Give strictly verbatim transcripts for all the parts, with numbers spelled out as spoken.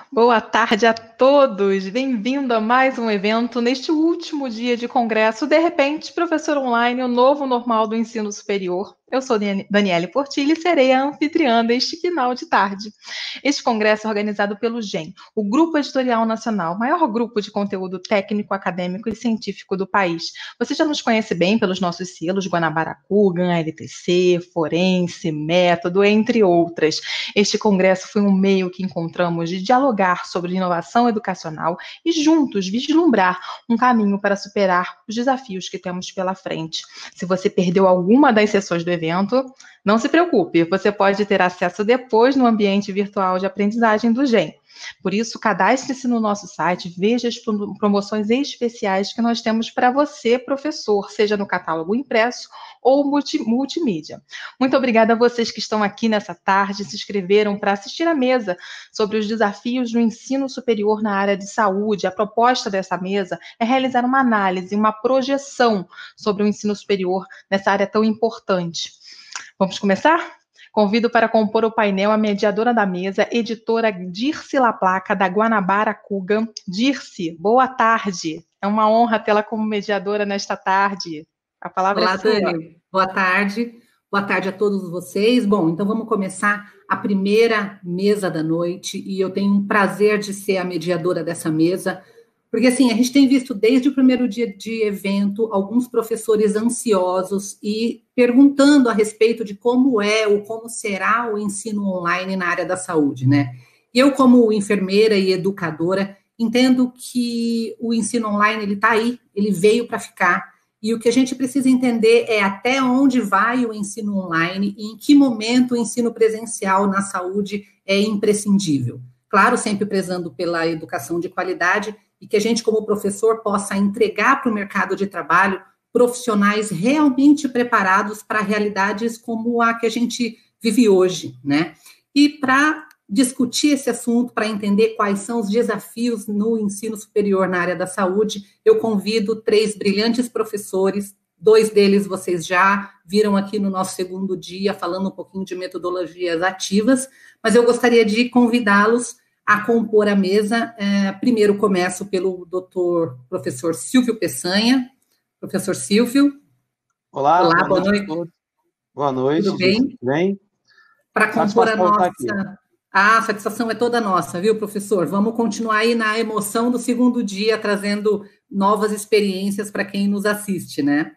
Boa tarde a todos, bem-vindo a mais um evento neste último dia de congresso. De repente, professor online, o novo normal do ensino superior. Eu sou Daniele Portillo e serei a anfitriã deste final de tarde. Este congresso é organizado pelo G E M, o Grupo Editorial Nacional, maior grupo de conteúdo técnico, acadêmico e científico do país. Você já nos conhece bem pelos nossos selos Guanabara-Kugan, L T C, Forense, Método, entre outras. Este congresso foi um meio que encontramos de dialogar sobre inovação educacional e juntos vislumbrar um caminho para superar os desafios que temos pela frente. Se você perdeu alguma das sessões do evento, não se preocupe, você pode ter acesso depois no ambiente virtual de aprendizagem do G E M. Por isso, cadastre-se no nosso site, veja as promoções especiais que nós temos para você, professor, seja no catálogo impresso ou multi, multimídia. Muito obrigada a vocês que estão aqui nessa tarde, se inscreveram para assistir à mesa sobre os desafios do ensino superior na área de saúde. A proposta dessa mesa é realizar uma análise, uma projeção sobre o ensino superior nessa área tão importante. Vamos começar? Convido para compor o painel a mediadora da mesa, editora Dirce Laplaca, da Guanabara-Kugan. Dirce, boa tarde. É uma honra tê-la como mediadora nesta tarde. A palavra Olá, é sua. Dani. Boa tarde. Boa tarde a todos vocês. Bom, então vamos começar a primeira mesa da noite e eu tenho um prazer de ser a mediadora dessa mesa, porque assim, a gente tem visto desde o primeiro dia de evento alguns professores ansiosos e perguntando a respeito de como é ou como será o ensino online na área da saúde, né? E eu, como enfermeira e educadora, entendo que o ensino online, ele está aí, ele veio para ficar, e o que a gente precisa entender é até onde vai o ensino online e em que momento o ensino presencial na saúde é imprescindível. Claro, sempre prezando pela educação de qualidade e que a gente, como professor, possa entregar para o mercado de trabalho profissionais realmente preparados para realidades como a que a gente vive hoje, né? E para discutir esse assunto, para entender quais são os desafios no ensino superior na área da saúde, eu convido três brilhantes professores, dois deles vocês já viram aqui no nosso segundo dia, falando um pouquinho de metodologias ativas, mas eu gostaria de convidá-los a compor a mesa. É, primeiro começo pelo doutor professor Silvio Peçanha. Professor Silvio. Olá, Olá, boa, boa noite. noite. Boa noite. Tudo bem? Tudo bem? Para compor a nossa... Ah, a satisfação é toda nossa, viu, professor? Vamos continuar aí na emoção do segundo dia, trazendo novas experiências para quem nos assiste, né?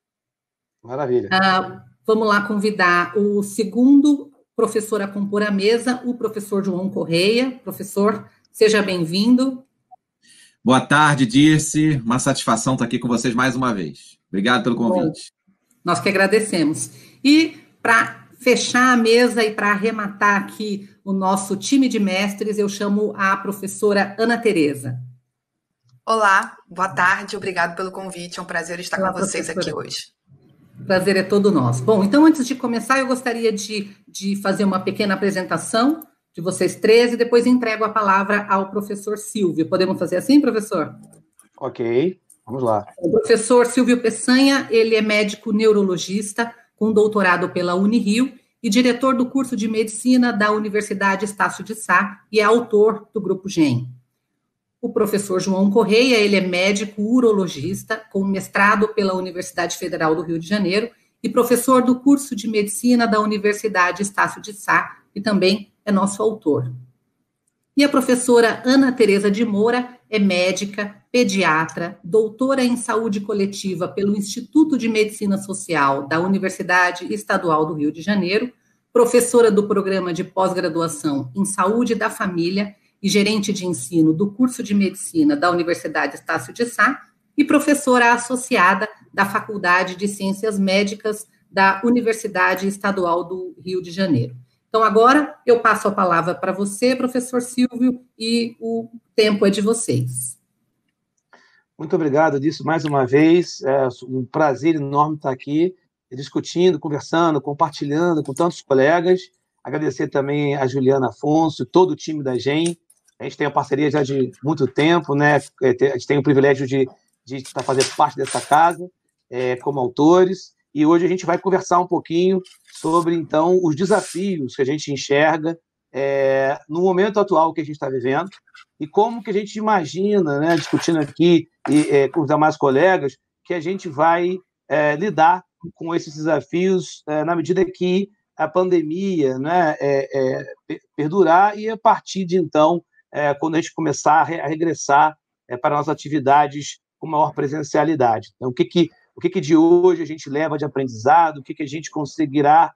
Maravilha. Ah, vamos lá convidar o segundo professor a compor a mesa, o professor João Correia. Professor, seja bem-vindo. Boa tarde, Dirce. Uma satisfação estar aqui com vocês mais uma vez. Obrigado pelo convite. Bom, nós que agradecemos. E para fechar a mesa e para arrematar aqui o nosso time de mestres, eu chamo a professora Ana Tereza. Olá, boa tarde, obrigado pelo convite, é um prazer estar Olá, com vocês professora. Aqui hoje. O prazer é todo nosso. Bom, então antes de começar, eu gostaria de, de fazer uma pequena apresentação de vocês três e depois entrego a palavra ao professor Silvio. Podemos fazer assim, professor? Ok, vamos lá. O professor Silvio Peçanha, ele é médico neurologista, com doutorado pela Unirio e diretor do curso de medicina da Universidade Estácio de Sá e é autor do Grupo G E M. O professor João Correia, ele é médico urologista com mestrado pela Universidade Federal do Rio de Janeiro e professor do curso de medicina da Universidade Estácio de Sá e também é nosso autor. E a professora Ana Tereza de Moura é médica, pediatra, doutora em saúde coletiva pelo Instituto de Medicina Social da Universidade Estadual do Rio de Janeiro, professora do programa de pós-graduação em saúde da família e gerente de ensino do curso de medicina da Universidade Estácio de Sá e professora associada da Faculdade de Ciências Médicas da Universidade Estadual do Rio de Janeiro. Então, agora eu passo a palavra para você, professor Silvio, e o tempo é de vocês. Muito obrigado disso mais uma vez. É um prazer enorme estar aqui, discutindo, conversando, compartilhando com tantos colegas. Agradecer também a Juliana Afonso, todo o time da G E M. A gente tem uma parceria já de muito tempo, né? A gente tem o privilégio de, de fazer parte dessa casa, é, como autores. E hoje a gente vai conversar um pouquinho sobre, então, os desafios que a gente enxerga é, no momento atual que a gente está vivendo e como que a gente imagina, né, discutindo aqui e, é, com os demais colegas, que a gente vai é, lidar com esses desafios é, na medida que a pandemia, né, é, é, perdurar e a partir de então, é, quando a gente começar a, re a regressar é, para nossas atividades com maior presencialidade. Então, o que que, o que que de hoje a gente leva de aprendizado, o que que a gente conseguirá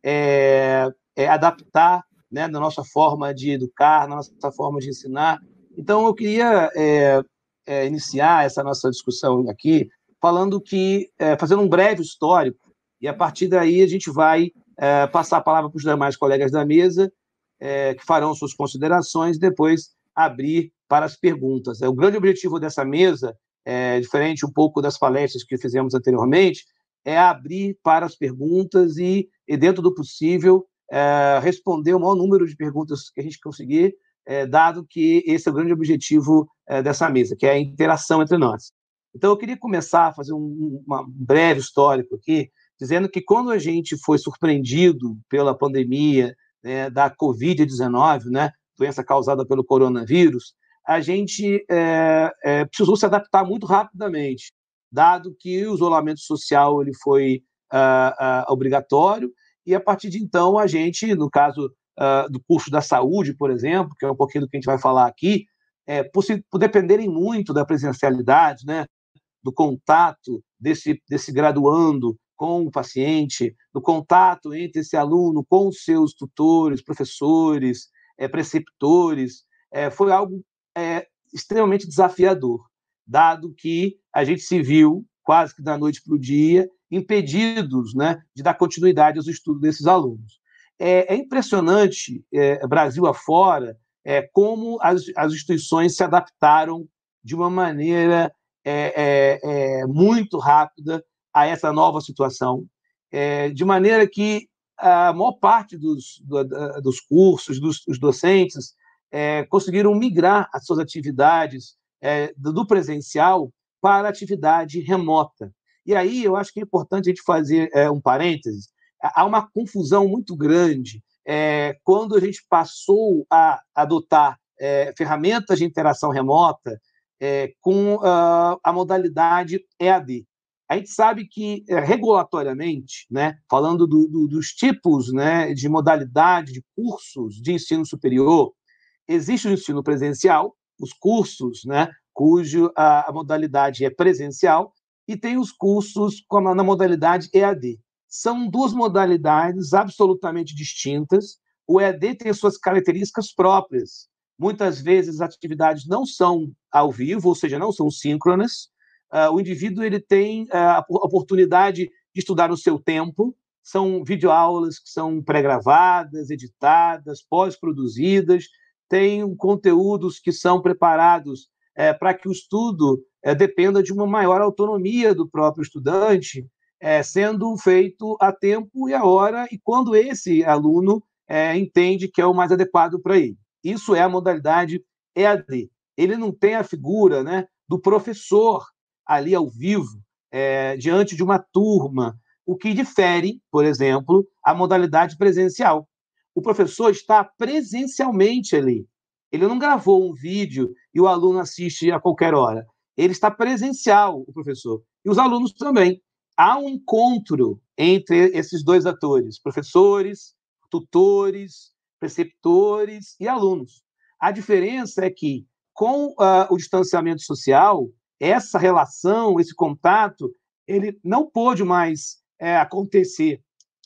é, é, adaptar, né, na nossa forma de educar, na nossa forma de ensinar. Então, eu queria é, é, iniciar essa nossa discussão aqui falando que, é, fazendo um breve histórico, e a partir daí a gente vai é, passar a palavra para os demais colegas da mesa, é, que farão suas considerações, e depois abrir para as perguntas. O grande objetivo dessa mesa, é, diferente um pouco das palestras que fizemos anteriormente, é abrir para as perguntas e, e dentro do possível, é, responder o maior número de perguntas que a gente conseguir, é, dado que esse é o grande objetivo é, dessa mesa, que é a interação entre nós. Então, eu queria começar a fazer um, uma, um breve histórico aqui, dizendo que quando a gente foi surpreendido pela pandemia, né, da covid dezenove, né, doença causada pelo coronavírus, a gente é, é, precisou se adaptar muito rapidamente, dado que o isolamento social ele foi uh, uh, obrigatório, e a partir de então a gente, no caso uh, do curso da saúde, por exemplo, que é um pouquinho do que a gente vai falar aqui, é, por, se, por dependerem muito da presencialidade, né, do contato desse, desse graduando com o paciente, do contato entre esse aluno com os seus tutores, professores, é, preceptores, é, foi algo é, extremamente desafiador, dado que a gente se viu, quase que da noite para o dia, impedidos, né, de dar continuidade aos estudos desses alunos. É, é impressionante, é, Brasil afora, é, como as, as instituições se adaptaram de uma maneira é, é, é, muito rápida a essa nova situação, é, de maneira que a maior parte dos, do, dos cursos, dos, dos docentes, é, conseguiram migrar as suas atividades é, do presencial para a atividade remota. E aí eu acho que é importante a gente fazer é, um parênteses. Há uma confusão muito grande é, quando a gente passou a adotar é, ferramentas de interação remota é, com uh, a modalidade E A D. A gente sabe que, regulatoriamente, né, falando do, do, dos tipos, né, de modalidade de cursos de ensino superior, existe o ensino presencial, os cursos, né, cuja a, a modalidade é presencial, e tem os cursos como na modalidade E A D. São duas modalidades absolutamente distintas. O E A D tem suas características próprias. Muitas vezes as atividades não são ao vivo, ou seja, não são síncronas. Uh, o indivíduo ele tem uh, a oportunidade de estudar no seu tempo. São videoaulas que são pré-gravadas, editadas, pós-produzidas, tem conteúdos que são preparados é, para que o estudo é, dependa de uma maior autonomia do próprio estudante, é, sendo feito a tempo e a hora, e quando esse aluno é, entende que é o mais adequado para ele. Isso é a modalidade E A D. Ele não tem a figura, né, do professor ali ao vivo, é, diante de uma turma, o que difere, por exemplo, a modalidade presencial. O professor está presencialmente ali. Ele não gravou um vídeo e o aluno assiste a qualquer hora. Ele está presencial, o professor. E os alunos também. Há um encontro entre esses dois atores, professores, tutores, preceptores e alunos. A diferença é que, com uh, o distanciamento social, essa relação, esse contato, ele não pôde mais é, acontecer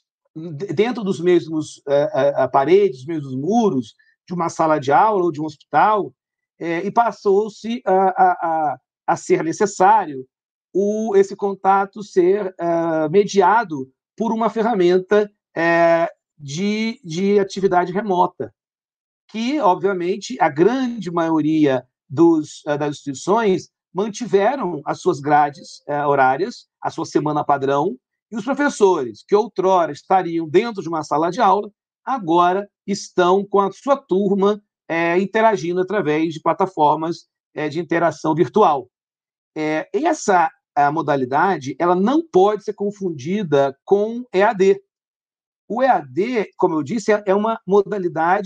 dentro dos mesmos uh, uh, paredes, dos mesmos muros de uma sala de aula ou de um hospital, uh, e passou-se a, a, a ser necessário o, esse contato ser uh, mediado por uma ferramenta uh, de, de atividade remota, que, obviamente, a grande maioria dos, uh, das instituições mantiveram as suas grades uh, horárias, a sua semana padrão, e os professores, que outrora estariam dentro de uma sala de aula, agora estão com a sua turma é, interagindo através de plataformas é, de interação virtual. É, essa a modalidade ela não pode ser confundida com E A D. O E A D, como eu disse, é uma modalidade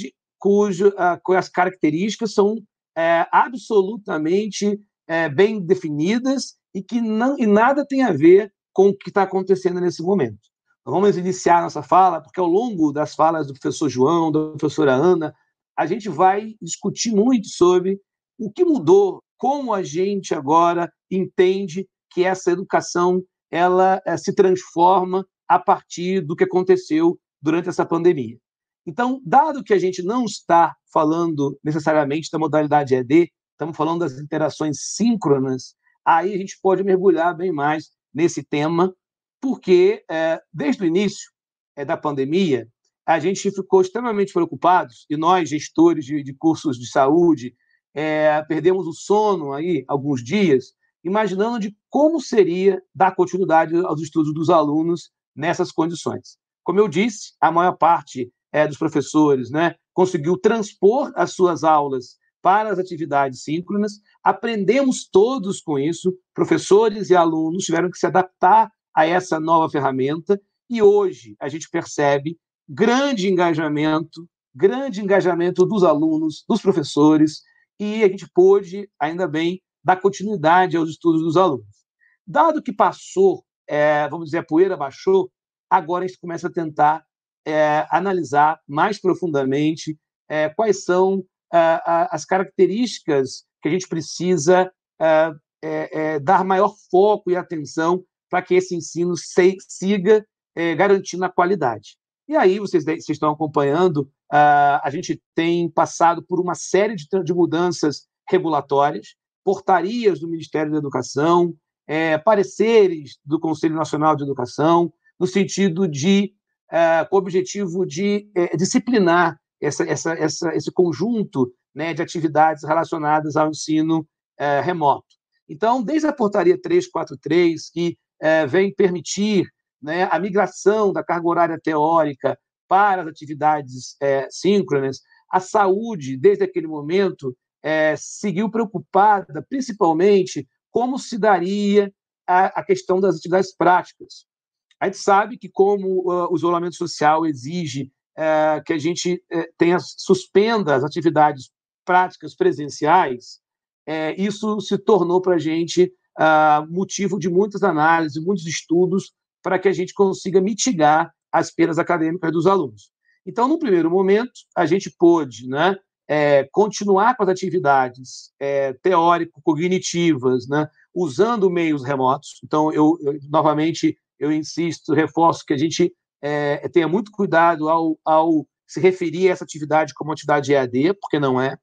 cujo, uh, cujas características são é, absolutamente é, bem definidas e que não, e nada tem a ver com o que está acontecendo nesse momento. Então, vamos iniciar nossa fala, porque ao longo das falas do professor João, da professora Ana, a gente vai discutir muito sobre o que mudou, como a gente agora entende que essa educação ela é, se transforma a partir do que aconteceu durante essa pandemia. Então, dado que a gente não está falando necessariamente da modalidade E A D, estamos falando das interações síncronas, aí a gente pode mergulhar bem mais nesse tema, porque é, desde o início é, da pandemia, a gente ficou extremamente preocupados, e nós, gestores de, de cursos de saúde, é, perdemos o sono aí alguns dias, imaginando de como seria dar continuidade aos estudos dos alunos nessas condições. Como eu disse, a maior parte é, dos professores né, conseguiu transpor as suas aulas para as atividades síncronas, aprendemos todos com isso, professores e alunos tiveram que se adaptar a essa nova ferramenta, e hoje a gente percebe grande engajamento, grande engajamento dos alunos, dos professores, e a gente pôde, ainda bem, dar continuidade aos estudos dos alunos. Dado que passou, é, vamos dizer, a poeira baixou, agora a gente começa a tentar é, analisar mais profundamente é, quais são é, as características que a gente precisa é, é, dar maior foco e atenção para que esse ensino se, siga é, garantindo a qualidade. E aí, vocês, vocês estão acompanhando, uh, a gente tem passado por uma série de, de mudanças regulatórias, portarias do Ministério da Educação, é, pareceres do Conselho Nacional de Educação, no sentido de, uh, com o objetivo de uh, disciplinar essa, essa, essa, esse conjunto né, de atividades relacionadas ao ensino uh, remoto. Então, desde a portaria trezentos e quarenta e três, que uh, vem permitir né, a migração da carga horária teórica para as atividades é, síncronas, a saúde, desde aquele momento, é, seguiu preocupada, principalmente, como se daria a, a questão das atividades práticas. A gente sabe que, como uh, o isolamento social exige uh, que a gente uh, tenha, suspenda as atividades práticas presenciais, uh, isso se tornou para a gente uh, motivo de muitas análises, muitos estudos, para que a gente consiga mitigar as perdas acadêmicas dos alunos. Então, no primeiro momento, a gente pôde né, é, continuar com as atividades é, teórico-cognitivas, né, usando meios remotos. Então, eu, eu, novamente, eu insisto, reforço que a gente é, tenha muito cuidado ao, ao se referir a essa atividade como atividade E A D, porque não é.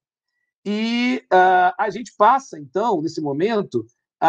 E uh, a gente passa, então, nesse momento,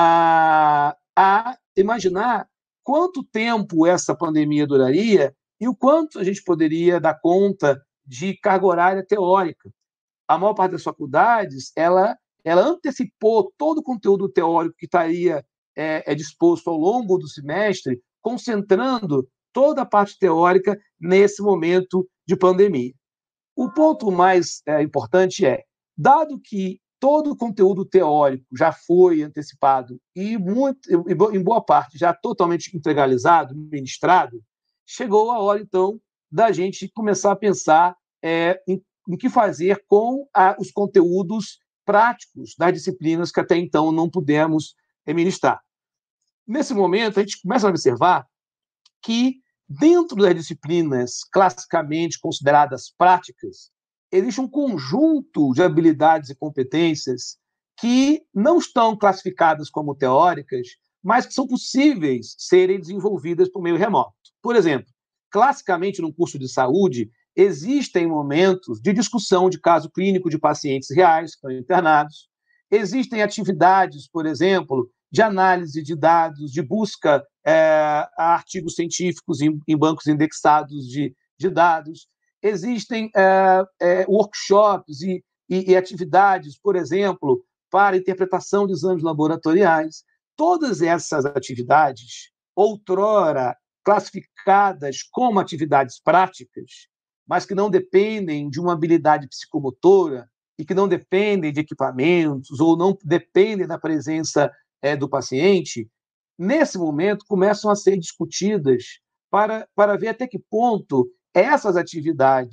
a, a imaginar quanto tempo essa pandemia duraria e o quanto a gente poderia dar conta de carga horária teórica. A maior parte das faculdades, ela, ela antecipou todo o conteúdo teórico que estaria é, é disposto ao longo do semestre, concentrando toda a parte teórica nesse momento de pandemia. O ponto mais é, importante é, dado que todo o conteúdo teórico já foi antecipado e, muito, e em boa parte já totalmente integralizado, ministrado, chegou a hora, então, da gente começar a pensar é, em, em que fazer com a, os conteúdos práticos das disciplinas que até então não pudemos ministrar. Nesse momento, a gente começa a observar que, dentro das disciplinas classicamente consideradas práticas, existe um conjunto de habilidades e competências que não estão classificadas como teóricas, mas que são possíveis serem desenvolvidas por meio remoto. Por exemplo, classicamente no curso de saúde, existem momentos de discussão de caso clínico de pacientes reais que estão internados, existem atividades, por exemplo, de análise de dados, de busca é, a artigos científicos em, em bancos indexados de, de dados, existem é, é, workshops e, e, e atividades, por exemplo, para interpretação de exames laboratoriais. Todas essas atividades, outrora classificadas como atividades práticas, mas que não dependem de uma habilidade psicomotora e que não dependem de equipamentos ou não dependem da presença é, do paciente, nesse momento começam a ser discutidas para, para ver até que ponto essas atividades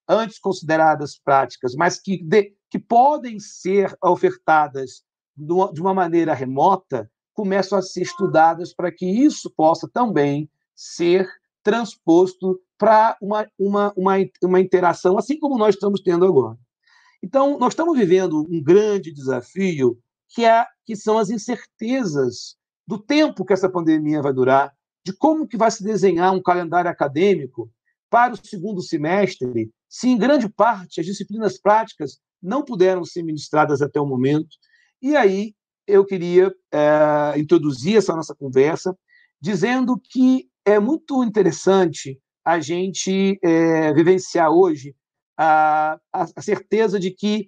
antes consideradas práticas, mas que, de, que podem ser ofertadas de uma maneira remota, começam a ser estudadas para que isso possa também ser transposto para uma, uma, uma, uma interação, assim como nós estamos tendo agora. Então, nós estamos vivendo um grande desafio, que, é, que são as incertezas do tempo que essa pandemia vai durar, de como que vai se desenhar um calendário acadêmico para o segundo semestre, se em grande parte as disciplinas práticas não puderam ser ministradas até o momento. E aí eu queria é, introduzir essa nossa conversa dizendo que é muito interessante a gente é, vivenciar hoje a, a, a certeza de que,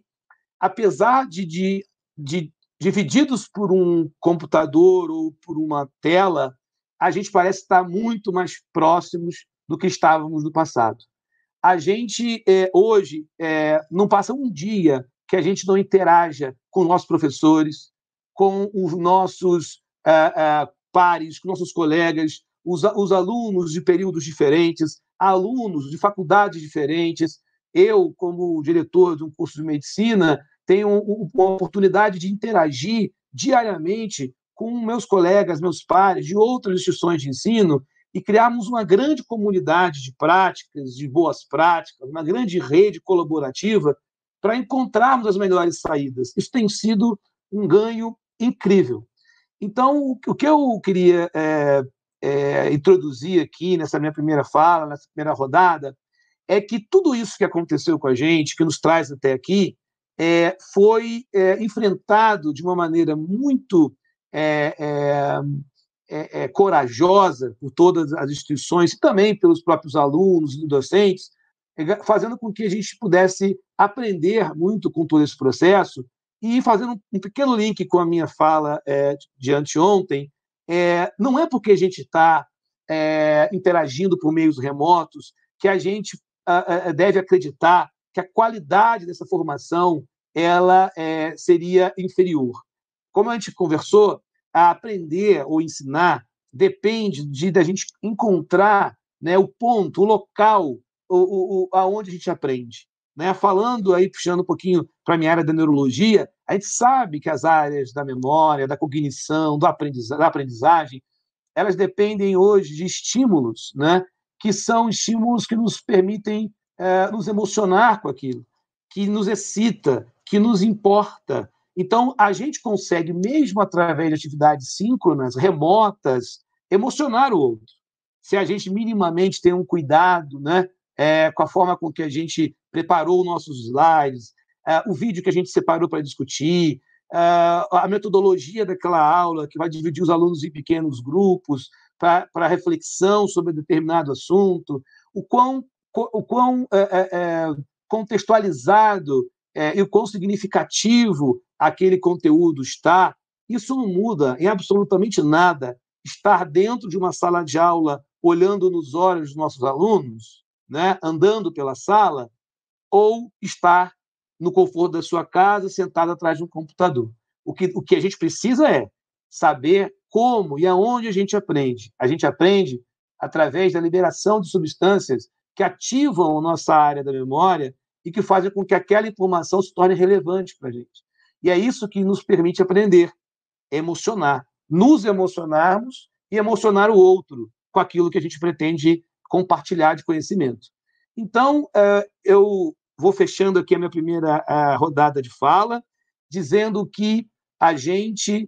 apesar de, de, de divididos por um computador ou por uma tela, a gente parece estar muito mais próximos do que estávamos no passado. A gente, é, hoje, é, não passa um dia que a gente não interaja com nossos professores, com os nossos é, é, pares, com nossos colegas, os, os alunos de períodos diferentes, alunos de faculdades diferentes. Eu, como diretor de um curso de medicina, tenho uma oportunidade de interagir diariamente com meus colegas, meus pares de outras instituições de ensino e criarmos uma grande comunidade de práticas, de boas práticas, uma grande rede colaborativa para encontrarmos as melhores saídas. Isso tem sido um ganho incrível. Então, o que eu queria é, é, introduzir aqui nessa minha primeira fala, nessa primeira rodada, é que tudo isso que aconteceu com a gente, que nos traz até aqui, é, foi é, enfrentado de uma maneira muito é, é, é, é, corajosa por todas as instituições e também pelos próprios alunos e docentes, fazendo com que a gente pudesse aprender muito com todo esse processo e fazendo um pequeno link com a minha fala é, de anteontem, é, não é porque a gente está é, interagindo por meios remotos que a gente a, a, deve acreditar que a qualidade dessa formação ela é, seria inferior. Como a gente conversou, a aprender ou ensinar depende de da gente encontrar, né, o ponto, o local, o, o, aonde a gente aprende. Né? Falando aí, puxando um pouquinho para a minha área da neurologia, a gente sabe que as áreas da memória, da cognição, do aprendiza da aprendizagem, elas dependem hoje de estímulos, né? Que são estímulos que nos permitem é, nos emocionar com aquilo, que nos excita, que nos importa. Então, a gente consegue, mesmo através de atividades síncronas, remotas, emocionar o outro. Se a gente minimamente tem um cuidado, né, é, com a forma com que a gente preparou nossos slides, é, o vídeo que a gente separou para discutir, é, a metodologia daquela aula, que vai dividir os alunos em pequenos grupos para reflexão sobre determinado assunto, o quão, o quão é, é, contextualizado é, e o quão significativo aquele conteúdo está, isso não muda em absolutamente nada. Estar dentro de uma sala de aula, olhando nos olhos dos nossos alunos, né, andando pela sala, ou estar no conforto da sua casa, sentado atrás de um computador. O que, o que a gente precisa é saber como e aonde a gente aprende. A gente aprende através da liberação de substâncias que ativam a nossa área da memória e que fazem com que aquela informação se torne relevante para a gente. E é isso que nos permite aprender, emocionar, nos emocionarmos e emocionar o outro com aquilo que a gente pretende compartilhar de conhecimento. Então, eu vou fechando aqui a minha primeira rodada de fala, dizendo que a gente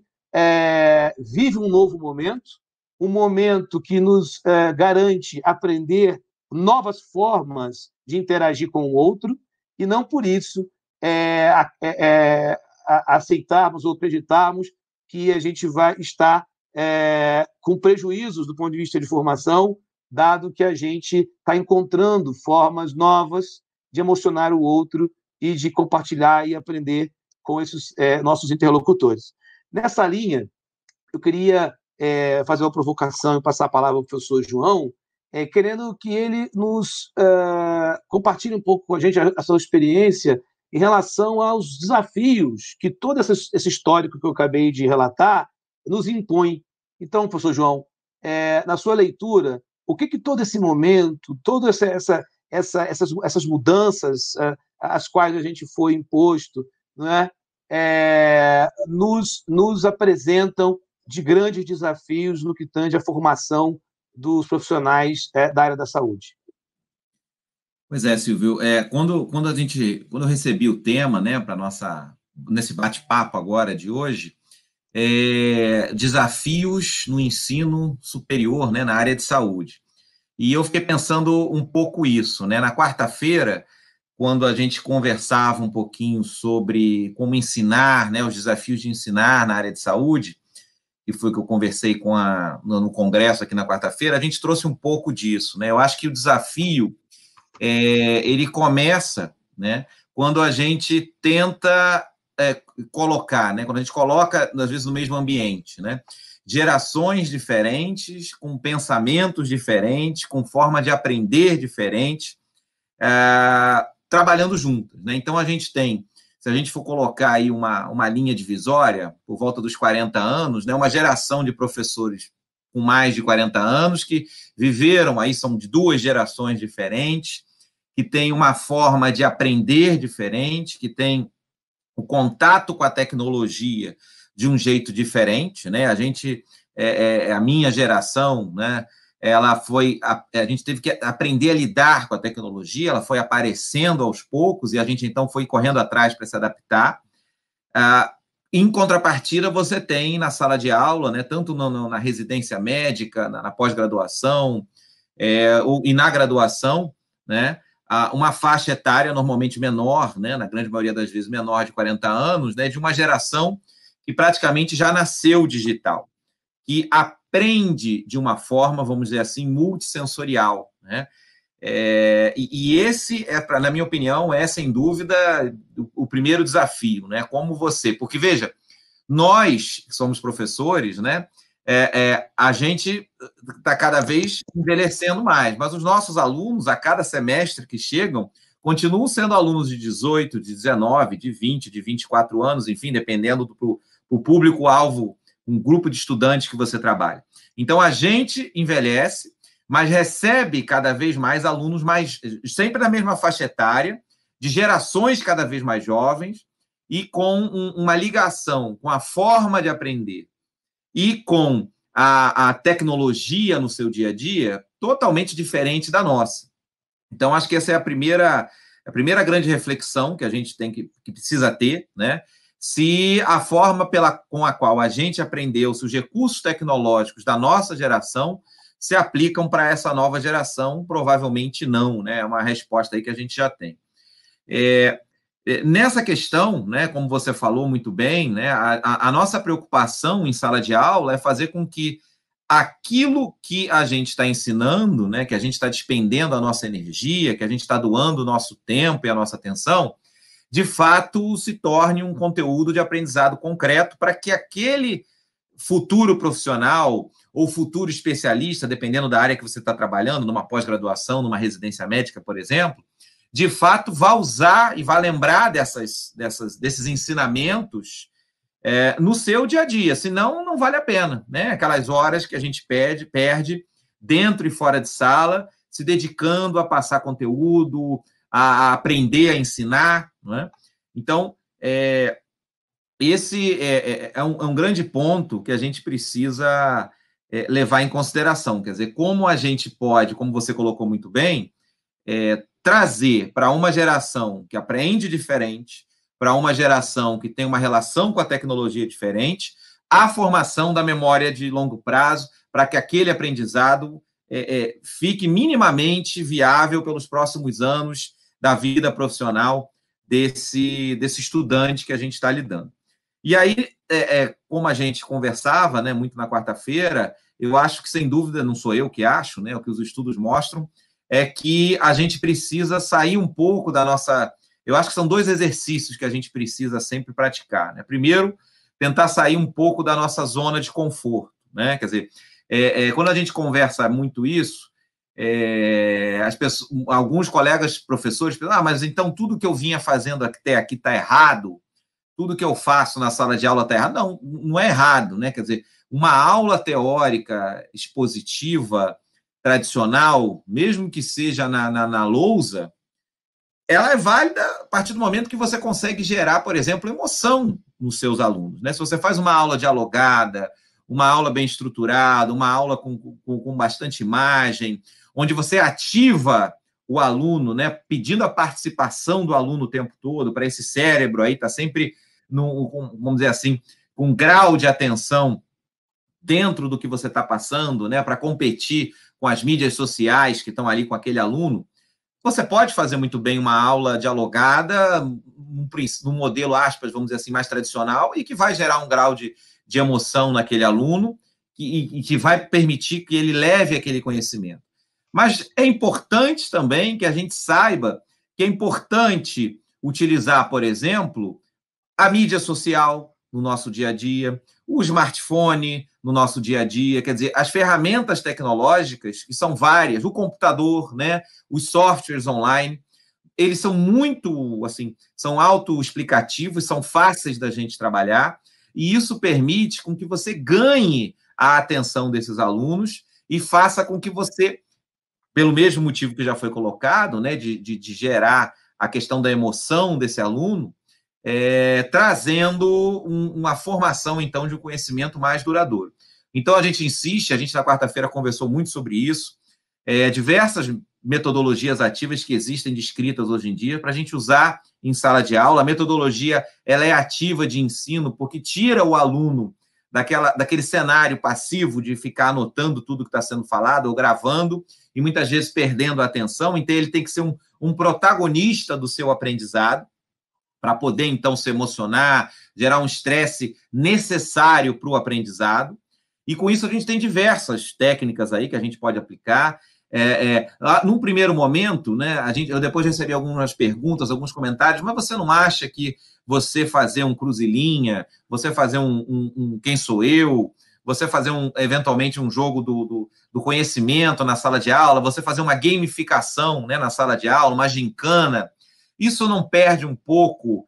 é, vive um novo momento, um momento que nos é, garante aprender novas formas de interagir com o outro, e não por isso é, é, aceitarmos ou acreditarmos que a gente vai estar é, com prejuízos do ponto de vista de formação, dado que a gente está encontrando formas novas de emocionar o outro e de compartilhar e aprender com esses é, nossos interlocutores. Nessa linha, eu queria é, fazer uma provocação e passar a palavra ao professor João, é, querendo que ele nos uh, compartilhe um pouco com a gente a, a sua experiência em relação aos desafios que todo esse, esse histórico que eu acabei de relatar nos impõe. Então, professor João, é, na sua leitura, o que, que todo esse momento, todo essa, essa, essa, essas, essas mudanças uh, às quais a gente foi imposto, não é? É, nos, nos apresentam de grandes desafios no que tange à formação dos profissionais é, da área da saúde. Pois é, Silvio. É, quando, quando a gente, quando eu recebi o tema, né, para nossa nesse bate-papo agora de hoje, é, desafios no ensino superior, né, na área de saúde. E eu fiquei pensando um pouco isso, né? Na quarta-feira, quando a gente conversava um pouquinho sobre como ensinar, né, os desafios de ensinar na área de saúde, que foi que eu conversei com a, no congresso aqui na quarta-feira, a gente trouxe um pouco disso, né? Eu acho que o desafio é, ele começa, né, quando a gente tenta é, colocar, né, quando a gente coloca, às vezes, no mesmo ambiente, né, gerações diferentes, com pensamentos diferentes, com forma de aprender diferente, é, trabalhando juntos, né? Então, a gente tem, se a gente for colocar aí uma, uma linha divisória, por volta dos quarenta anos, né, uma geração de professores com mais de quarenta anos que viveram, aí são de duas gerações diferentes, que tem uma forma de aprender diferente, que tem o contato com a tecnologia de um jeito diferente, né? A gente, é, é, a minha geração, né? Ela foi, a, a gente teve que aprender a lidar com a tecnologia, ela foi aparecendo aos poucos e a gente então foi correndo atrás para se adaptar. Ah, em contrapartida, você tem na sala de aula, né? Tanto no, no, na residência médica, na, na pós-graduação é, ou, e na graduação, né? Uma faixa etária normalmente menor, né, na grande maioria das vezes menor de quarenta anos, né, de uma geração que praticamente já nasceu digital, que aprende de uma forma, vamos dizer assim, multissensorial, né? É, e, e esse, é, pra, na minha opinião, é, sem dúvida, o, o primeiro desafio, né? Como você... Porque, veja, nós que somos professores, né, É, é, a gente está cada vez envelhecendo mais, mas os nossos alunos, a cada semestre que chegam, continuam sendo alunos de dezoito, de dezenove, de vinte, de vinte e quatro anos, enfim, dependendo do, do público-alvo, um grupo de estudantes que você trabalha. Então, a gente envelhece, mas recebe cada vez mais alunos, mais, sempre na mesma faixa etária, de gerações cada vez mais jovens, e com um, uma ligação com a forma de aprender e com a, a tecnologia no seu dia a dia totalmente diferente da nossa. Então, acho que essa é a primeira, a primeira grande reflexão que a gente tem que, que precisa ter, né? Se a forma pela, com a qual a gente aprendeu, se os recursos tecnológicos da nossa geração se aplicam para essa nova geração, provavelmente não, né? É uma resposta aí que a gente já tem. É, Nessa questão, né, como você falou muito bem, né, a, a nossa preocupação em sala de aula é fazer com que aquilo que a gente está ensinando, né, que a gente está despendendo a nossa energia, que a gente está doando o nosso tempo e a nossa atenção, de fato se torne um conteúdo de aprendizado concreto para que aquele futuro profissional ou futuro especialista, dependendo da área que você está trabalhando, numa pós-graduação, numa residência médica, por exemplo, de fato, vai usar e vai lembrar dessas, dessas, desses ensinamentos é, no seu dia a dia, senão não vale a pena, né? Aquelas horas que a gente perde, perde dentro e fora de sala, se dedicando a passar conteúdo, a, a aprender a ensinar, né? Então, é, esse é, é, um, é um grande ponto que a gente precisa é, levar em consideração, quer dizer, como a gente pode, como você colocou muito bem, é, trazer para uma geração que aprende diferente, para uma geração que tem uma relação com a tecnologia diferente, a formação da memória de longo prazo, para que aquele aprendizado é, é, fique minimamente viável pelos próximos anos da vida profissional desse, desse estudante que a gente está lidando. E aí, é, é, como a gente conversava, né, muito na quarta-feira, eu acho que, sem dúvida, não sou eu que acho, né, o que os estudos mostram, é que a gente precisa sair um pouco da nossa... Eu acho que são dois exercícios que a gente precisa sempre praticar, né? Primeiro, tentar sair um pouco da nossa zona de conforto, né? Quer dizer, é, é, quando a gente conversa muito isso, é, as pessoas, alguns colegas professores pensam, ah, mas então tudo que eu vinha fazendo até aqui está errado, tudo que eu faço na sala de aula está errado. Não, não é errado, né? Quer dizer, uma aula teórica expositiva tradicional, mesmo que seja na, na, na lousa, ela é válida a partir do momento que você consegue gerar, por exemplo, emoção nos seus alunos, né? Se você faz uma aula dialogada, uma aula bem estruturada, uma aula com, com, com bastante imagem, onde você ativa o aluno, né, pedindo a participação do aluno o tempo todo, para esse cérebro aí estar tá sempre, no, vamos dizer assim, com um grau de atenção dentro do que você está passando, né, para competir com as mídias sociais que estão ali com aquele aluno. Você pode fazer muito bem uma aula dialogada, num modelo, aspas, vamos dizer assim, mais tradicional, e que vai gerar um grau de, de emoção naquele aluno e, e que vai permitir que ele leve aquele conhecimento. Mas é importante também que a gente saiba que é importante utilizar, por exemplo, a mídia social no nosso dia a dia, o smartphone no nosso dia a dia, quer dizer, as ferramentas tecnológicas, que são várias, o computador, né, os softwares online, eles são muito, assim, são autoexplicativos, são fáceis da gente trabalhar, e isso permite com que você ganhe a atenção desses alunos e faça com que você, pelo mesmo motivo que já foi colocado, né, de, de, de gerar a questão da emoção desse aluno, É, trazendo um, uma formação, então, de um conhecimento mais duradouro. Então, a gente insiste, a gente na quarta-feira conversou muito sobre isso, é, diversas metodologias ativas que existem descritas hoje em dia para a gente usar em sala de aula. A metodologia ela é ativa de ensino porque tira o aluno daquela, daquele cenário passivo de ficar anotando tudo que está sendo falado ou gravando e muitas vezes perdendo a atenção. Então, ele tem que ser um, um protagonista do seu aprendizado, para poder, então, se emocionar, gerar um estresse necessário para o aprendizado. E, com isso, a gente tem diversas técnicas aí que a gente pode aplicar. É, é, lá, num primeiro momento, né, a gente, eu depois recebi algumas perguntas, alguns comentários, mas você não acha que você fazer um cruzilinha, você fazer um, um, um Quem Sou Eu, você fazer, um, eventualmente, um jogo do, do, do conhecimento na sala de aula, você fazer uma gamificação, né, na sala de aula, uma gincana, isso não perde um pouco,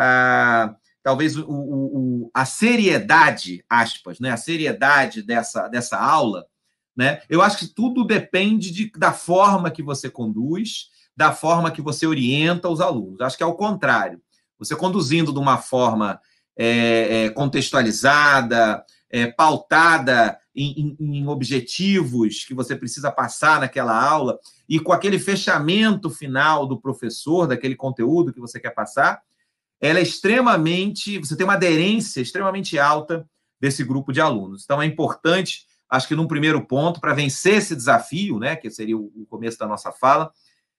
ah, talvez, o, o, a seriedade, aspas, né? A seriedade dessa, dessa aula, né? Eu acho que tudo depende de, da forma que você conduz, da forma que você orienta os alunos. Acho que é o contrário. Você conduzindo de uma forma é, é, contextualizada, é, pautada em, em, em objetivos que você precisa passar naquela aula, e com aquele fechamento final do professor, daquele conteúdo que você quer passar, ela é extremamente... Você tem uma aderência extremamente alta desse grupo de alunos. Então, é importante, acho que num primeiro ponto, para vencer esse desafio, né, que seria o começo da nossa fala,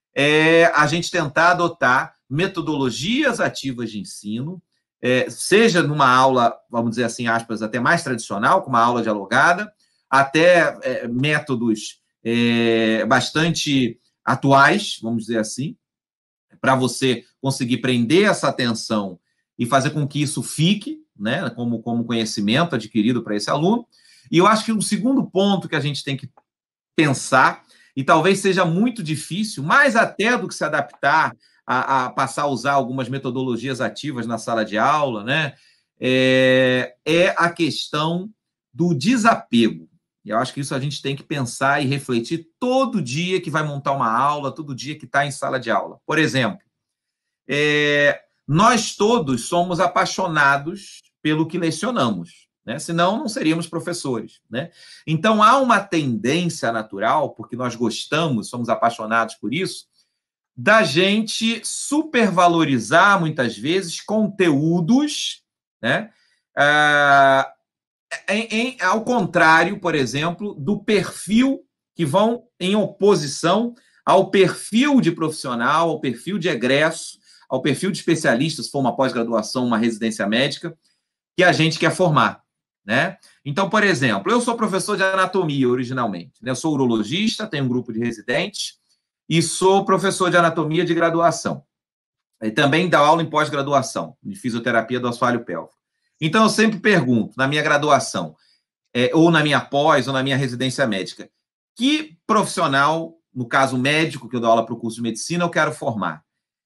é a gente tentar adotar metodologias ativas de ensino, é, seja numa aula, vamos dizer assim, aspas, até mais tradicional, como uma aula dialogada, até é, métodos É, bastante atuais, vamos dizer assim, para você conseguir prender essa atenção e fazer com que isso fique, né, como, como conhecimento adquirido para esse aluno. E eu acho que um segundo ponto que a gente tem que pensar, e talvez seja muito difícil, mais até do que se adaptar a, a passar a usar algumas metodologias ativas na sala de aula, né, é, é a questão do desapego. E eu acho que isso a gente tem que pensar e refletir todo dia que vai montar uma aula, todo dia que está em sala de aula. Por exemplo, é, nós todos somos apaixonados pelo que lecionamos, né? Senão não seríamos professores, né? Então, há uma tendência natural, porque nós gostamos, somos apaixonados por isso, da gente supervalorizar, muitas vezes, conteúdos, né? Ah, Em, em, ao contrário, por exemplo, do perfil que vão em oposição ao perfil de profissional, ao perfil de egresso, ao perfil de especialista, se for uma pós-graduação, uma residência médica, que a gente quer formar, né? Então, por exemplo, eu sou professor de anatomia originalmente, né? Eu sou urologista, tenho um grupo de residentes e sou professor de anatomia de graduação. E também dou aula em pós-graduação, de fisioterapia do assoalho pélvico. Então, eu sempre pergunto, na minha graduação, é, ou na minha pós, ou na minha residência médica, que profissional, no caso médico, que eu dou aula para o curso de medicina, eu quero formar?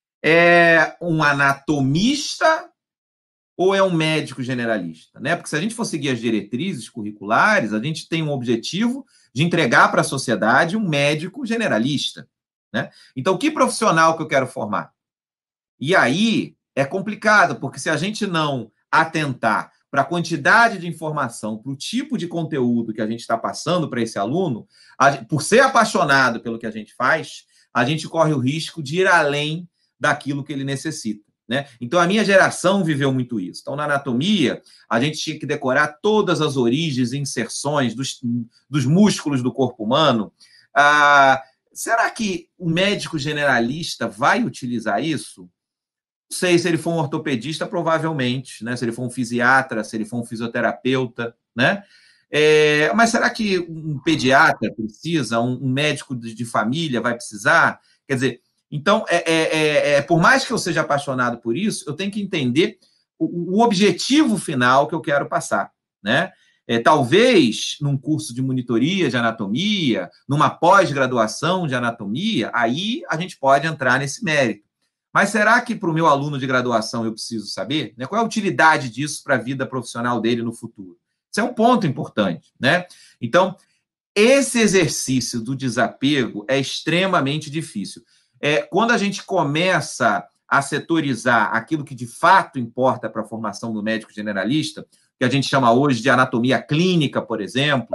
É um anatomista ou é um médico generalista? Né? Porque se a gente for seguir as diretrizes curriculares, a gente tem um objetivo de entregar para a sociedade um médico generalista, né? Então, que profissional que eu quero formar? E aí é complicado, porque se a gente não atentar para a quantidade de informação, para o tipo de conteúdo que a gente está passando para esse aluno, a, por ser apaixonado pelo que a gente faz, a gente corre o risco de ir além daquilo que ele necessita, né? Então, a minha geração viveu muito isso. Então, na anatomia, a gente tinha que decorar todas as origens e inserções dos, dos músculos do corpo humano. Ah, será que o médico generalista vai utilizar isso? Não sei, se ele for um ortopedista, provavelmente, né? Se ele for um fisiatra, se ele for um fisioterapeuta, né? É, mas será que um pediatra precisa, um, um médico de, de família vai precisar? Quer dizer, então, é, é, é, por mais que eu seja apaixonado por isso, eu tenho que entender o, o objetivo final que eu quero passar, né? É, talvez num curso de monitoria de anatomia, numa pós-graduação de anatomia, aí a gente pode entrar nesse mérito. Mas será que para o meu aluno de graduação eu preciso saber, né? Qual é a utilidade disso para a vida profissional dele no futuro? Isso é um ponto importante, né? Então, esse exercício do desapego é extremamente difícil. É, quando a gente começa a setorizar aquilo que de fato importa para a formação do médico generalista, que a gente chama hoje de anatomia clínica, por exemplo,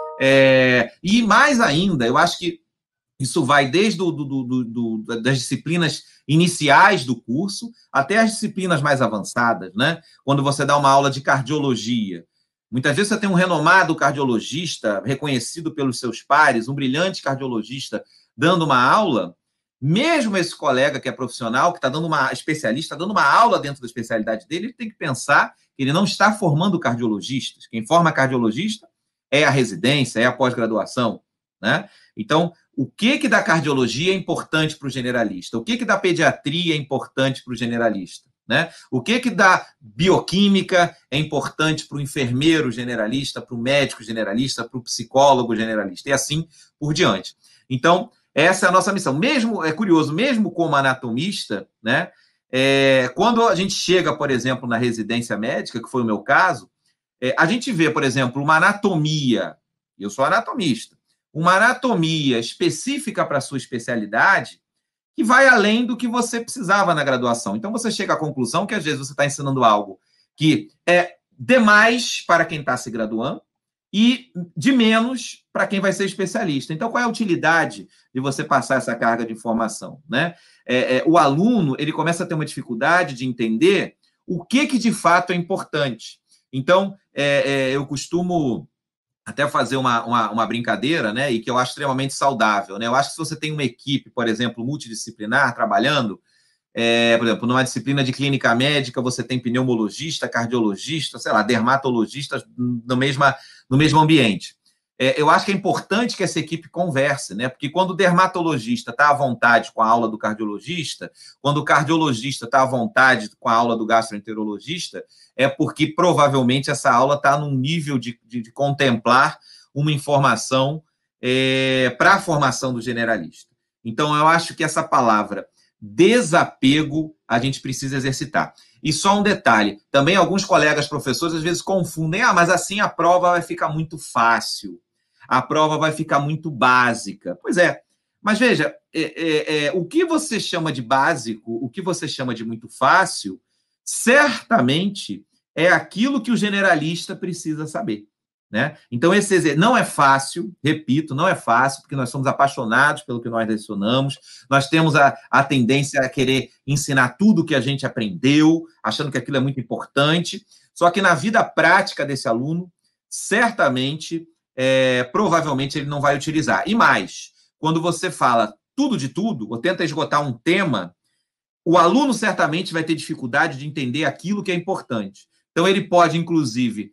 é, e mais ainda, eu acho que isso vai desde do, do, do, do, das disciplinas iniciais do curso até as disciplinas mais avançadas, né? Quando você dá uma aula de cardiologia, muitas vezes você tem um renomado cardiologista, reconhecido pelos seus pares, um brilhante cardiologista dando uma aula, mesmo esse colega que é profissional, que está dando uma especialista, está dando uma aula dentro da especialidade dele, ele tem que pensar que ele não está formando cardiologistas. Quem forma cardiologista é a residência, é a pós-graduação, né? Então, o que, que da cardiologia é importante para o generalista? O que, que da pediatria é importante para o generalista? Né? O que, que da bioquímica é importante para o enfermeiro generalista, para o médico generalista, para o psicólogo generalista, e assim por diante. Então, essa é a nossa missão. Mesmo, é curioso, mesmo como anatomista, né, é, quando a gente chega, por exemplo, na residência médica, que foi o meu caso, é, a gente vê, por exemplo, uma anatomia, eu sou anatomista, uma anatomia específica para a sua especialidade, que vai além do que você precisava na graduação. Então, você chega à conclusão que, às vezes, você está ensinando algo que é demais para quem está se graduando e de menos para quem vai ser especialista. Então, qual é a utilidade de você passar essa carga de informação, né? É, é, o aluno, ele começa a ter uma dificuldade de entender o que, que de fato é importante. Então, é, é, eu costumo até fazer uma, uma, uma brincadeira, né, e que eu acho extremamente saudável, né? Eu acho que se você tem uma equipe, por exemplo, multidisciplinar, trabalhando, é, por exemplo, numa disciplina de clínica médica, você tem pneumologista, cardiologista, sei lá, dermatologista no, mesma, no mesmo ambiente. É, eu acho que é importante que essa equipe converse, né? Porque quando o dermatologista está à vontade com a aula do cardiologista, quando o cardiologista está à vontade com a aula do gastroenterologista, é porque provavelmente essa aula está num nível de, de, de contemplar uma informação é, para a formação do generalista. Então, eu acho que essa palavra desapego a gente precisa exercitar. E só um detalhe, também alguns colegas professores às vezes confundem, ah, mas assim a prova vai ficar muito fácil, a prova vai ficar muito básica. Pois é, mas veja, é, é, é, o que você chama de básico, o que você chama de muito fácil, certamente é aquilo que o generalista precisa saber, né? Então, esse não é fácil, repito, não é fácil, porque nós somos apaixonados pelo que nós lecionamos, nós temos a, a tendência a querer ensinar tudo o que a gente aprendeu, achando que aquilo é muito importante, só que na vida prática desse aluno, certamente, é, provavelmente ele não vai utilizar. E mais, quando você fala tudo de tudo, ou tenta esgotar um tema, o aluno certamente vai ter dificuldade de entender aquilo que é importante. Então, ele pode, inclusive,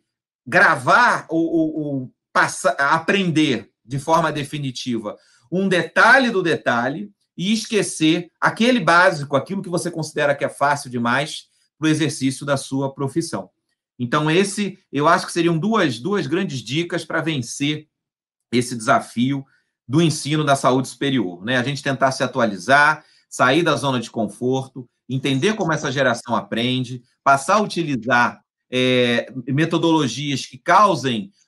gravar ou, ou, ou passar, aprender de forma definitiva um detalhe do detalhe e esquecer aquele básico, aquilo que você considera que é fácil demais para o exercício da sua profissão. Então, esse, eu acho que seriam duas, duas grandes dicas para vencer esse desafio do ensino da saúde superior, né? A gente tentar se atualizar, sair da zona de conforto, entender como essa geração aprende, passar a utilizar é, metodologias que causem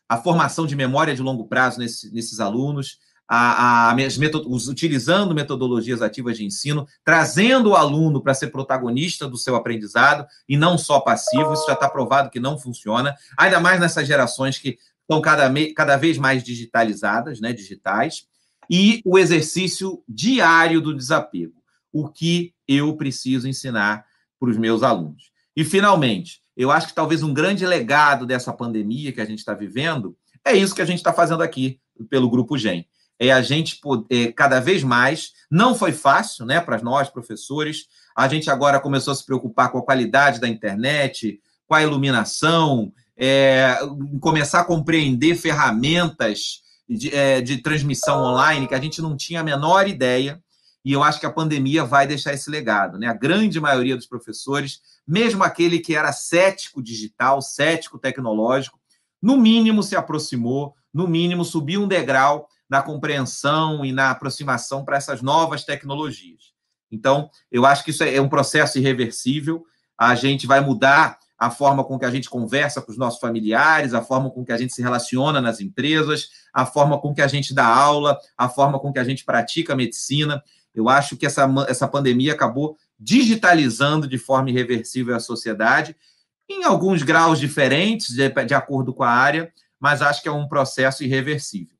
a formação de memória de longo prazo nesse, nesses alunos, a, a, as metod- utilizando metodologias ativas de ensino, trazendo o aluno para ser protagonista do seu aprendizado e não só passivo. Isso já está provado que não funciona, ainda mais nessas gerações que estão cada, me- cada vez mais digitalizadas, né, digitais, e o exercício diário do desapego, o que eu preciso ensinar para os meus alunos. E, finalmente, eu acho que talvez um grande legado dessa pandemia que a gente está vivendo é isso que a gente está fazendo aqui pelo Grupo G E M. É a gente poder, cada vez mais, não foi fácil, né, para nós, professores, a gente agora começou a se preocupar com a qualidade da internet, com a iluminação, é, começar a compreender ferramentas de, é, de transmissão online que a gente não tinha a menor ideia, e eu acho que a pandemia vai deixar esse legado, né? A grande maioria dos professores, mesmo aquele que era cético digital, cético tecnológico, no mínimo se aproximou, no mínimo subiu um degrau na compreensão e na aproximação para essas novas tecnologias. Então, eu acho que isso é um processo irreversível, a gente vai mudar a forma com que a gente conversa com os nossos familiares, a forma com que a gente se relaciona nas empresas, a forma com que a gente dá aula, a forma com que a gente pratica a medicina. Eu acho que essa, essa pandemia acabou digitalizando de forma irreversível a sociedade, em alguns graus diferentes, de, de acordo com a área, mas acho que é um processo irreversível.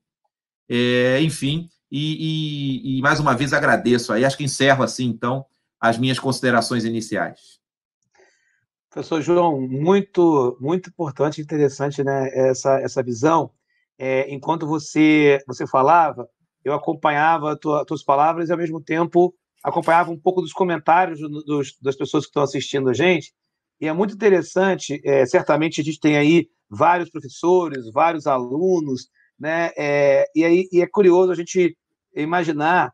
É, enfim, e, e, e mais uma vez agradeço aí, acho que encerro assim, então, as minhas considerações iniciais. Professor João, muito, muito importante e interessante, né, essa, essa visão. É, enquanto você, você falava, eu acompanhava as tua, tuas palavras e, ao mesmo tempo, acompanhava um pouco dos comentários dos, das pessoas que estão assistindo a gente. E é muito interessante, é, certamente a gente tem aí vários professores, vários alunos, né, é, e, aí, e é curioso a gente imaginar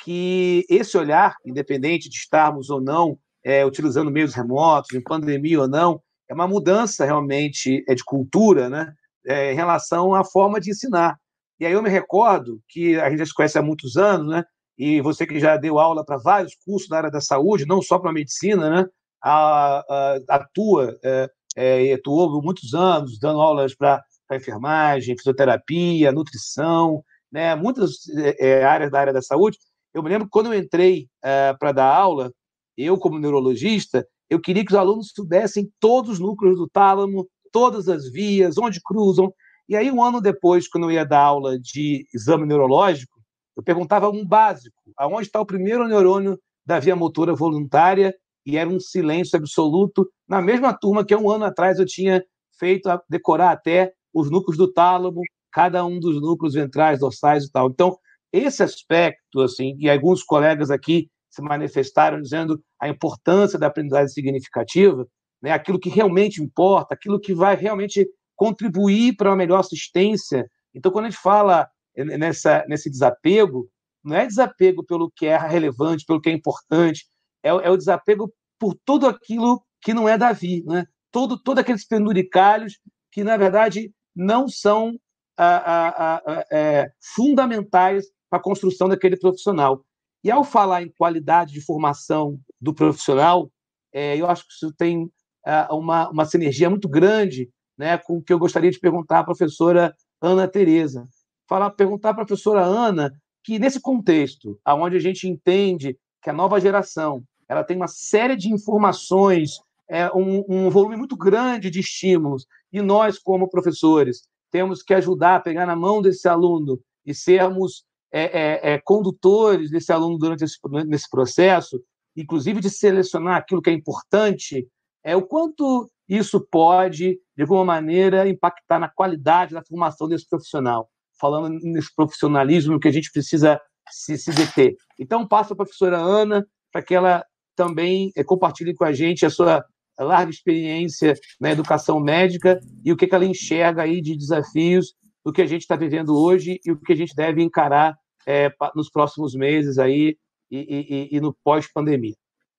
que esse olhar, independente de estarmos ou não É, utilizando meios remotos, em pandemia ou não, é uma mudança realmente é, de cultura, né, é, em relação à forma de ensinar. E aí eu me recordo que a gente já se conhece há muitos anos, né, e você que já deu aula para vários cursos na área da saúde, não só para a medicina, né, a, a, atua, é, é, atuou por muitos anos, dando aulas para enfermagem, fisioterapia, nutrição, né, muitas é, áreas da área da saúde. Eu me lembro que quando eu entrei é, para dar aula, eu, como neurologista, eu queria que os alunos soubessem todos os núcleos do tálamo, todas as vias, onde cruzam. E aí, um ano depois, quando eu ia dar aula de exame neurológico, eu perguntava um básico, aonde está o primeiro neurônio da via motora voluntária, e era um silêncio absoluto, na mesma turma que um ano atrás eu tinha feito a decorar até os núcleos do tálamo, cada um dos núcleos ventrais, dorsais e tal. Então, esse aspecto, assim, e alguns colegas aqui se manifestaram dizendo a importância da aprendizagem significativa, né, aquilo que realmente importa, aquilo que vai realmente contribuir para uma melhor assistência. Então, quando a gente fala nessa, nesse desapego, não é desapego pelo que é relevante, pelo que é importante, é, é o desapego por tudo aquilo que não é Davi, né? Todo, todo aqueles penduricalhos que, na verdade, não são ah, ah, ah, é, fundamentais para a construção daquele profissional. E, ao falar em qualidade de formação do profissional, é, eu acho que isso tem uh, uma, uma sinergia muito grande, né, com o que eu gostaria de perguntar à professora Ana Tereza. Falar, perguntar à professora Ana que, nesse contexto, onde a gente entende que a nova geração ela tem uma série de informações, é, um, um volume muito grande de estímulos, e nós, como professores, temos que ajudar a pegar na mão desse aluno e sermos É, é, é, condutores desse aluno durante esse, nesse processo, inclusive de selecionar aquilo que é importante, é o quanto isso pode, de alguma maneira, impactar na qualidade da formação desse profissional, falando nesse profissionalismo que a gente precisa se, se deter. Então, passo a professora Ana para que ela também é, compartilhe com a gente a sua larga experiência na educação médica e o que, que ela enxerga aí de desafios do que a gente está vivendo hoje e o que a gente deve encarar é, nos próximos meses aí e, e, e no pós-pandemia.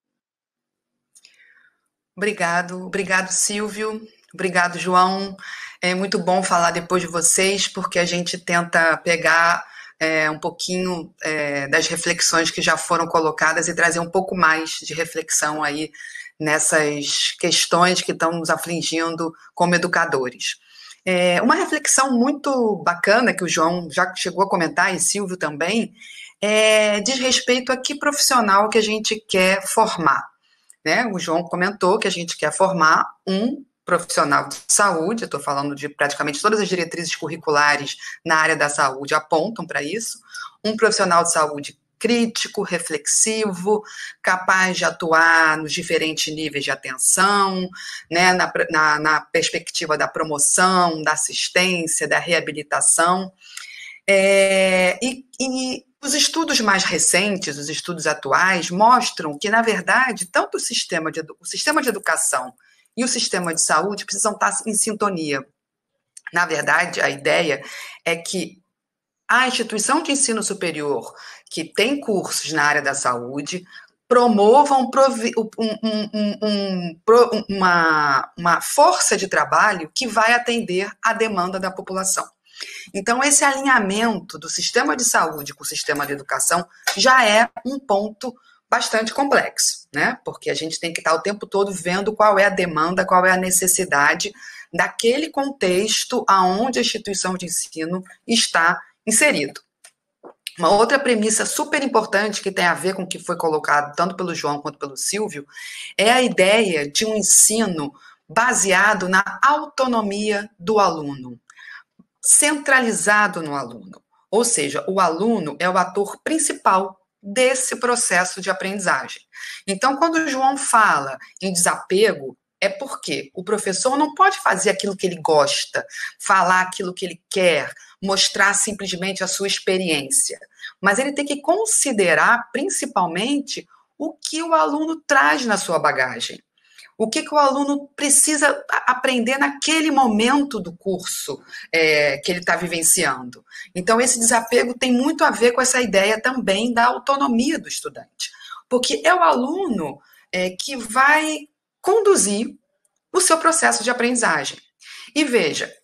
Obrigado, obrigado, Silvio. Obrigado, João. É muito bom falar depois de vocês, porque a gente tenta pegar é, um pouquinho é, das reflexões que já foram colocadas e trazer um pouco mais de reflexão aí nessas questões que estão nos afligindo como educadores. É, uma reflexão muito bacana que o João já chegou a comentar, e Silvio também, é, diz respeito a que profissional que a gente quer formar. Né? O João comentou que a gente quer formar um profissional de saúde, eu estou falando de praticamente todas as diretrizes curriculares na área da saúde apontam para isso, um profissional de saúde crítico, reflexivo, capaz de atuar nos diferentes níveis de atenção, né, na, na, na perspectiva da promoção, da assistência, da reabilitação. É, e, e os estudos mais recentes, os estudos atuais, mostram que, na verdade, tanto o sistema de, o sistema de educação e o sistema de saúde precisam estar em sintonia. Na verdade, a ideia é que a instituição de ensino superior que tem cursos na área da saúde promovam um, um, um, um, uma, uma força de trabalho que vai atender à demanda da população. Então, esse alinhamento do sistema de saúde com o sistema de educação já é um ponto bastante complexo, né? Porque a gente tem que estar o tempo todo vendo qual é a demanda, qual é a necessidade daquele contexto aonde a instituição de ensino está inserido. Uma outra premissa super importante que tem a ver com o que foi colocado tanto pelo João quanto pelo Silvio é a ideia de um ensino baseado na autonomia do aluno, centralizado no aluno. Ou seja, o aluno é o ator principal desse processo de aprendizagem. Então, quando o João fala em desapego, é porque o professor não pode fazer aquilo que ele gosta, falar aquilo que ele quer, mostrar simplesmente a sua experiência, mas ele tem que considerar, principalmente, o que o aluno traz na sua bagagem. O que, que o aluno precisa aprender naquele momento do curso é, que ele está vivenciando. Então, esse desapego tem muito a ver com essa ideia também da autonomia do estudante, porque é o aluno é, que vai conduzir o seu processo de aprendizagem. E veja,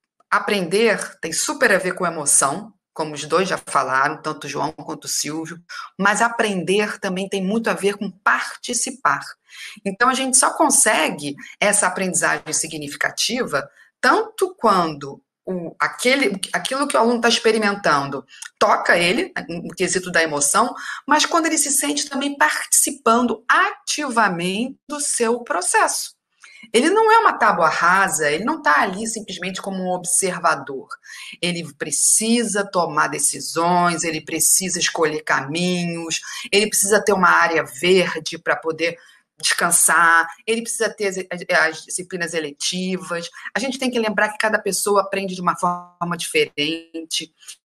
aprender tem super a ver com emoção, como os dois já falaram, tanto o João quanto o Silvio, mas aprender também tem muito a ver com participar. Então, a gente só consegue essa aprendizagem significativa tanto quando o, aquele, aquilo que o aluno está experimentando toca ele, no quesito da emoção, mas quando ele se sente também participando ativamente do seu processo. Ele não é uma tábua rasa, ele não está ali simplesmente como um observador. Ele precisa tomar decisões, ele precisa escolher caminhos, ele precisa ter uma área verde para poder descansar, ele precisa ter as disciplinas eletivas. A gente tem que lembrar que cada pessoa aprende de uma forma diferente.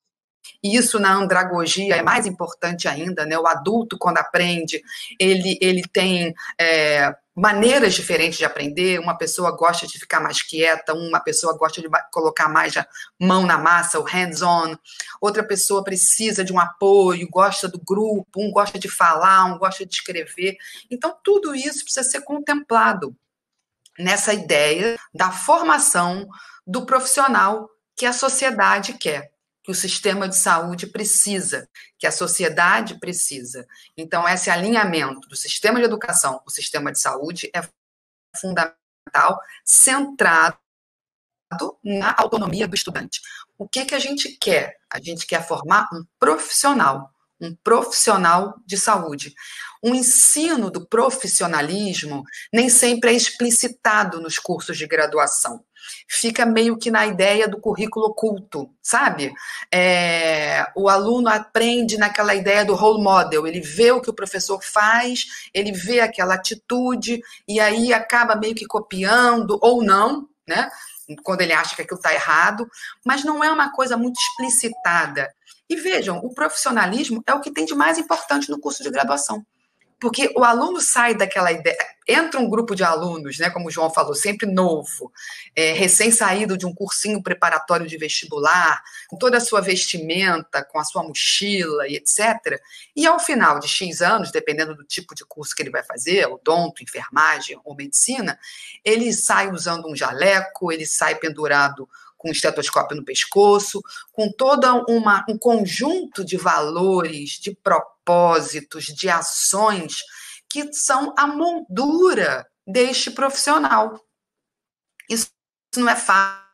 E isso na andragogia é mais importante ainda, né? O adulto, quando aprende, ele, ele tem é, maneiras diferentes de aprender. Uma pessoa gosta de ficar mais quieta, uma pessoa gosta de colocar mais a mão na massa, o hands-on. Outra pessoa precisa de um apoio, gosta do grupo, um gosta de falar, um gosta de escrever. Então, tudo isso precisa ser contemplado nessa ideia da formação do profissional que a sociedade quer, que o sistema de saúde precisa, que a sociedade precisa. Então, esse alinhamento do sistema de educação com o sistema de saúde é fundamental, centrado na autonomia do estudante. O que, que a gente quer? A gente quer formar um profissional, um profissional de saúde. O ensino do profissionalismo nem sempre é explicitado nos cursos de graduação. Fica meio que na ideia do currículo oculto, sabe? É, o aluno aprende naquela ideia do role model, ele vê o que o professor faz, ele vê aquela atitude, e aí acaba meio que copiando, ou não, né? Quando ele acha que aquilo está errado, mas não é uma coisa muito explicitada. E vejam, o profissionalismo é o que tem de mais importante no curso de graduação. Porque o aluno sai daquela ideia, entra um grupo de alunos, né, como o João falou, sempre novo, é, recém-saído de um cursinho preparatório de vestibular, com toda a sua vestimenta, com a sua mochila e etcétera. E ao final de X anos, dependendo do tipo de curso que ele vai fazer, odonto, enfermagem ou medicina, ele sai usando um jaleco, ele sai pendurado com um estetoscópio no pescoço, com todo uma, um conjunto de valores, de propósitos, de ações que são a moldura deste profissional. Isso não é fácil.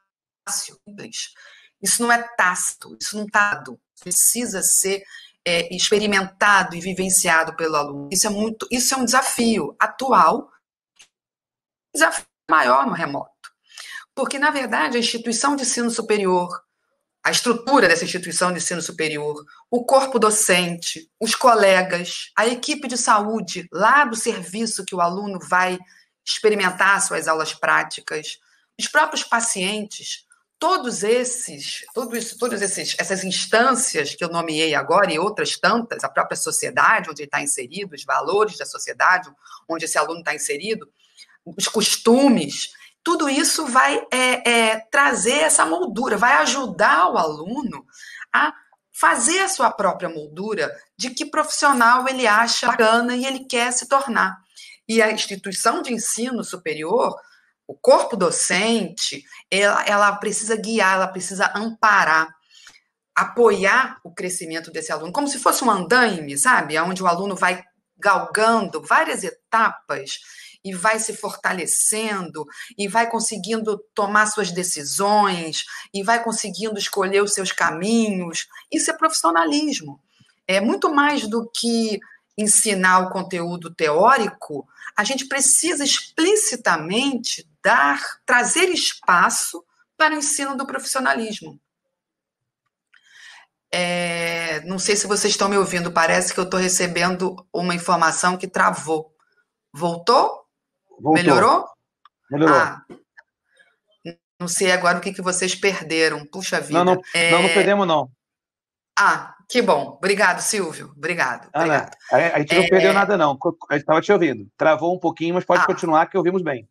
simples. Isso não é tácito, isso não está dado. Precisa ser é, experimentado e vivenciado pelo aluno. Isso é, muito, isso é um desafio atual, um desafio maior no remoto. Porque, na verdade, a instituição de ensino superior, a estrutura dessa instituição de ensino superior, o corpo docente, os colegas, a equipe de saúde lá do serviço que o aluno vai experimentar suas aulas práticas, os próprios pacientes, todos esses, tudo isso, todas esses, essas instâncias que eu nomeei agora e outras tantas, a própria sociedade onde ele está inserido, os valores da sociedade onde esse aluno está inserido, os costumes, tudo isso vai é, é, trazer essa moldura, vai ajudar o aluno a fazer a sua própria moldura de que profissional ele acha bacana e ele quer se tornar. E a instituição de ensino superior, o corpo docente, ela, ela precisa guiar, ela precisa amparar, apoiar o crescimento desse aluno, como se fosse um andaime, sabe? Onde o aluno vai galgando várias etapas e vai se fortalecendo, e vai conseguindo tomar suas decisões, e vai conseguindo escolher os seus caminhos. Isso é profissionalismo. É muito mais do que ensinar o conteúdo teórico, a gente precisa explicitamente dar, trazer espaço para o ensino do profissionalismo. É, não sei se vocês estão me ouvindo, parece que eu estou recebendo uma informação que travou. Voltou? Voltou. Melhorou? Melhorou. Ah, não sei agora o que, que vocês perderam. Puxa vida. Não, não, é... não, não perdemos, não. Ah, que bom. Obrigado, Silvio. Obrigado. Ah, obrigado. A, a gente não é... perdeu nada, não. A gente estava te ouvindo. Travou um pouquinho, mas pode ah. continuar que ouvimos bem.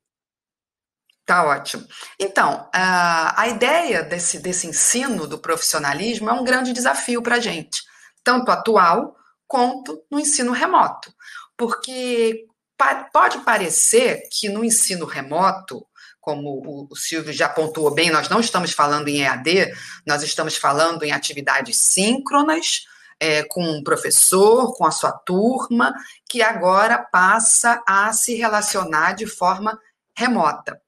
Tá ótimo. Então, a, a ideia desse, desse ensino do profissionalismo é um grande desafio para a gente, tanto atual quanto no ensino remoto. Porque pode parecer que no ensino remoto, como o Silvio já pontuou bem, nós não estamos falando em E A D, nós estamos falando em atividades síncronas, é, com um professor, com a sua turma, que agora passa a se relacionar de forma remota,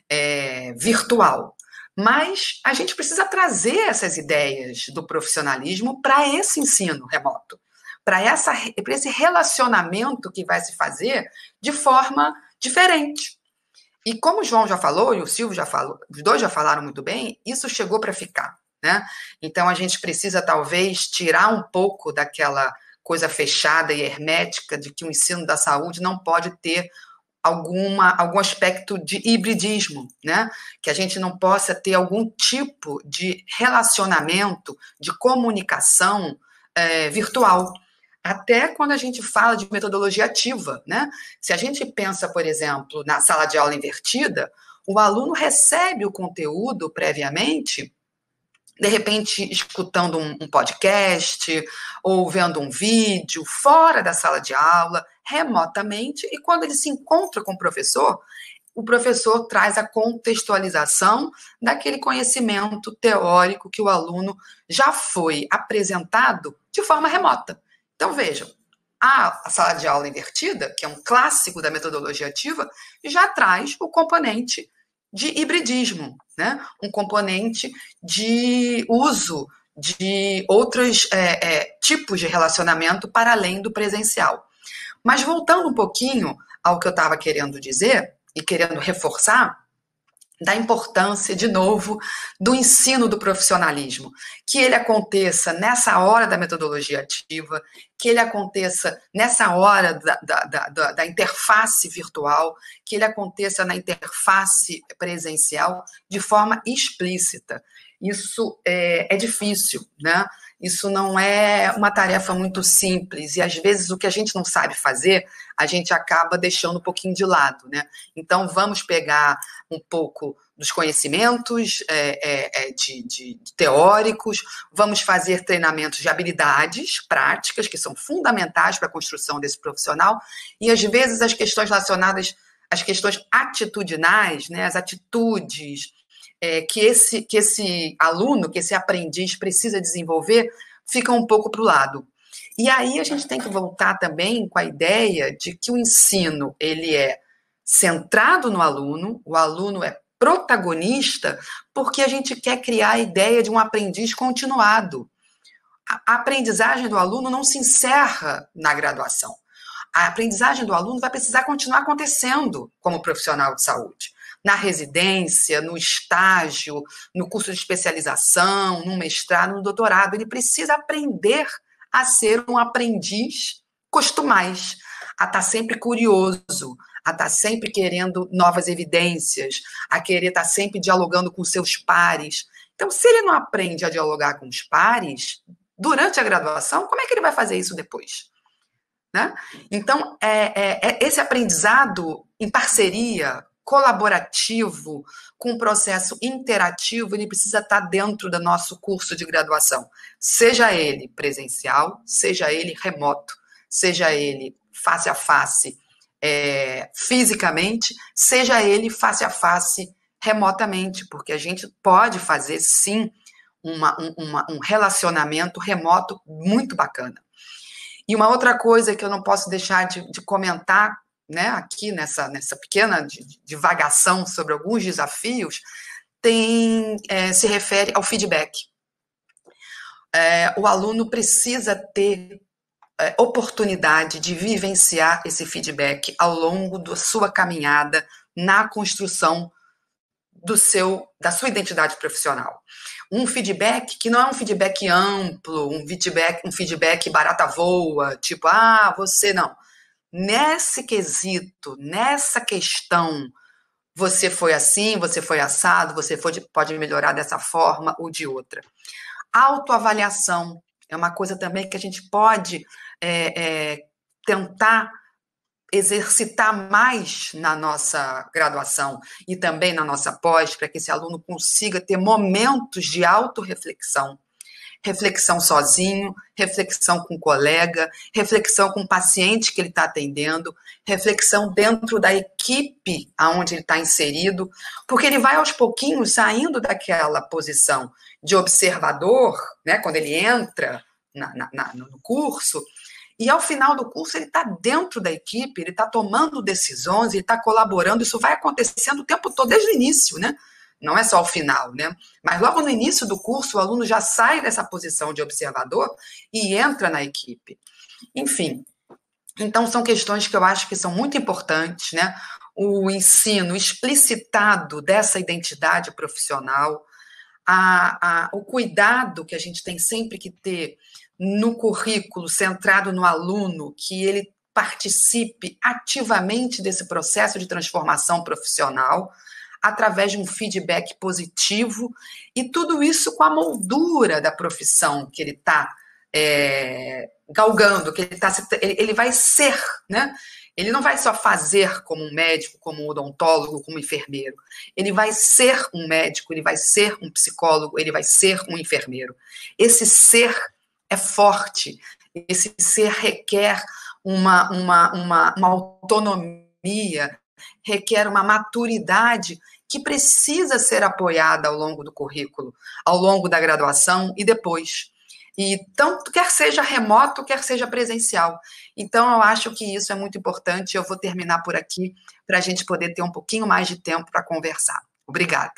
é, virtual. Mas a gente precisa trazer essas ideias do profissionalismo para esse ensino remoto, para esse relacionamento que vai se fazer de forma diferente. E como o João já falou, e o Silvio já falou, os dois já falaram muito bem, isso chegou para ficar, né? Então, a gente precisa, talvez, tirar um pouco daquela coisa fechada e hermética de que o ensino da saúde não pode ter alguma, algum aspecto de hibridismo, né? Que a gente não possa ter algum tipo de relacionamento, de comunicação é, virtual. Até quando a gente fala de metodologia ativa, né? Se a gente pensa, por exemplo, na sala de aula invertida, o aluno recebe o conteúdo previamente, de repente escutando um, um podcast ou vendo um vídeo fora da sala de aula, remotamente, e quando ele se encontra com o professor, o professor traz a contextualização daquele conhecimento teórico que o aluno já foi apresentado de forma remota. Então, vejam, a sala de aula invertida, que é um clássico da metodologia ativa, já traz o componente de hibridismo, né? Um componente de uso de outros é, é, tipos de relacionamento para além do presencial. Mas voltando um pouquinho ao que eu estava querendo dizer e querendo reforçar, da importância, de novo, do ensino do profissionalismo, que ele aconteça nessa hora da metodologia ativa, que ele aconteça nessa hora da, da, da, da interface virtual, que ele aconteça na interface presencial de forma explícita. Isso é, é difícil, né? Isso não é uma tarefa muito simples, e às vezes o que a gente não sabe fazer, a gente acaba deixando um pouquinho de lado, né? Então, vamos pegar um pouco dos conhecimentos é, é, de, de, de teóricos, vamos fazer treinamentos de habilidades práticas, que são fundamentais para a construção desse profissional, e às vezes as questões relacionadas às questões atitudinais, né? As atitudes, É, que, esse, que esse aluno, que esse aprendiz precisa desenvolver, fica um pouco para o lado. E aí a gente tem que voltar também com a ideia de que o ensino ele é centrado no aluno, o aluno é protagonista, porque a gente quer criar a ideia de um aprendiz continuado. A aprendizagem do aluno não se encerra na graduação. A aprendizagem do aluno vai precisar continuar acontecendo como profissional de saúde. Na residência, no estágio, no curso de especialização, no mestrado, no doutorado. Ele precisa aprender a ser um aprendiz costumais, a estar sempre curioso, a estar sempre querendo novas evidências, a querer estar sempre dialogando com seus pares. Então, se ele não aprende a dialogar com os pares durante a graduação, como é que ele vai fazer isso depois? Né? Então, é, é, é esse aprendizado em parceria, colaborativo, com um processo interativo, ele precisa estar dentro do nosso curso de graduação, seja ele presencial, seja ele remoto, seja ele face a face, é, fisicamente, seja ele face a face remotamente, porque a gente pode fazer, sim, uma, uma, um relacionamento remoto muito bacana. E uma outra coisa que eu não posso deixar de, de comentar, né, aqui nessa, nessa pequena divagação sobre alguns desafios, tem, é, se refere ao feedback. É, o aluno precisa ter é, oportunidade de vivenciar esse feedback ao longo da sua caminhada na construção do seu, da sua identidade profissional. Um feedback que não é um feedback amplo, um feedback, um feedback barata voa, tipo, ah, você não. Nesse quesito, nessa questão, você foi assim, você foi assado, você foi, pode melhorar dessa forma ou de outra. Autoavaliação é uma coisa também que a gente pode é, é, tentar exercitar mais na nossa graduação e também na nossa pós, para que esse aluno consiga ter momentos de autorreflexão. Reflexão sozinho, reflexão com o colega, reflexão com o paciente que ele está atendendo, reflexão dentro da equipe onde ele está inserido, porque ele vai aos pouquinhos saindo daquela posição de observador, né, quando ele entra na, na, na, no curso, e ao final do curso ele está dentro da equipe, ele está tomando decisões, ele está colaborando, isso vai acontecendo o tempo todo, desde o início, né? Não é só ao final, né? Mas logo no início do curso, o aluno já sai dessa posição de observador e entra na equipe. Enfim, então são questões que eu acho que são muito importantes, né? O ensino explicitado dessa identidade profissional, a, a, o cuidado que a gente tem sempre que ter no currículo centrado no aluno, que ele participe ativamente desse processo de transformação profissional, através de um feedback positivo, e tudo isso com a moldura da profissão que ele está é, galgando, que ele, tá, ele, ele vai ser, né? Ele não vai só fazer como um médico, como um odontólogo, como um enfermeiro. Ele vai ser um médico, ele vai ser um psicólogo, ele vai ser um enfermeiro. Esse ser é forte, esse ser requer uma, uma, uma, uma autonomia, requer uma maturidade que precisa ser apoiada ao longo do currículo, ao longo da graduação e depois. E tanto quer seja remoto, quer seja presencial. Então, eu acho que isso é muito importante. Eu vou terminar por aqui para a gente poder ter um pouquinho mais de tempo para conversar. Obrigada.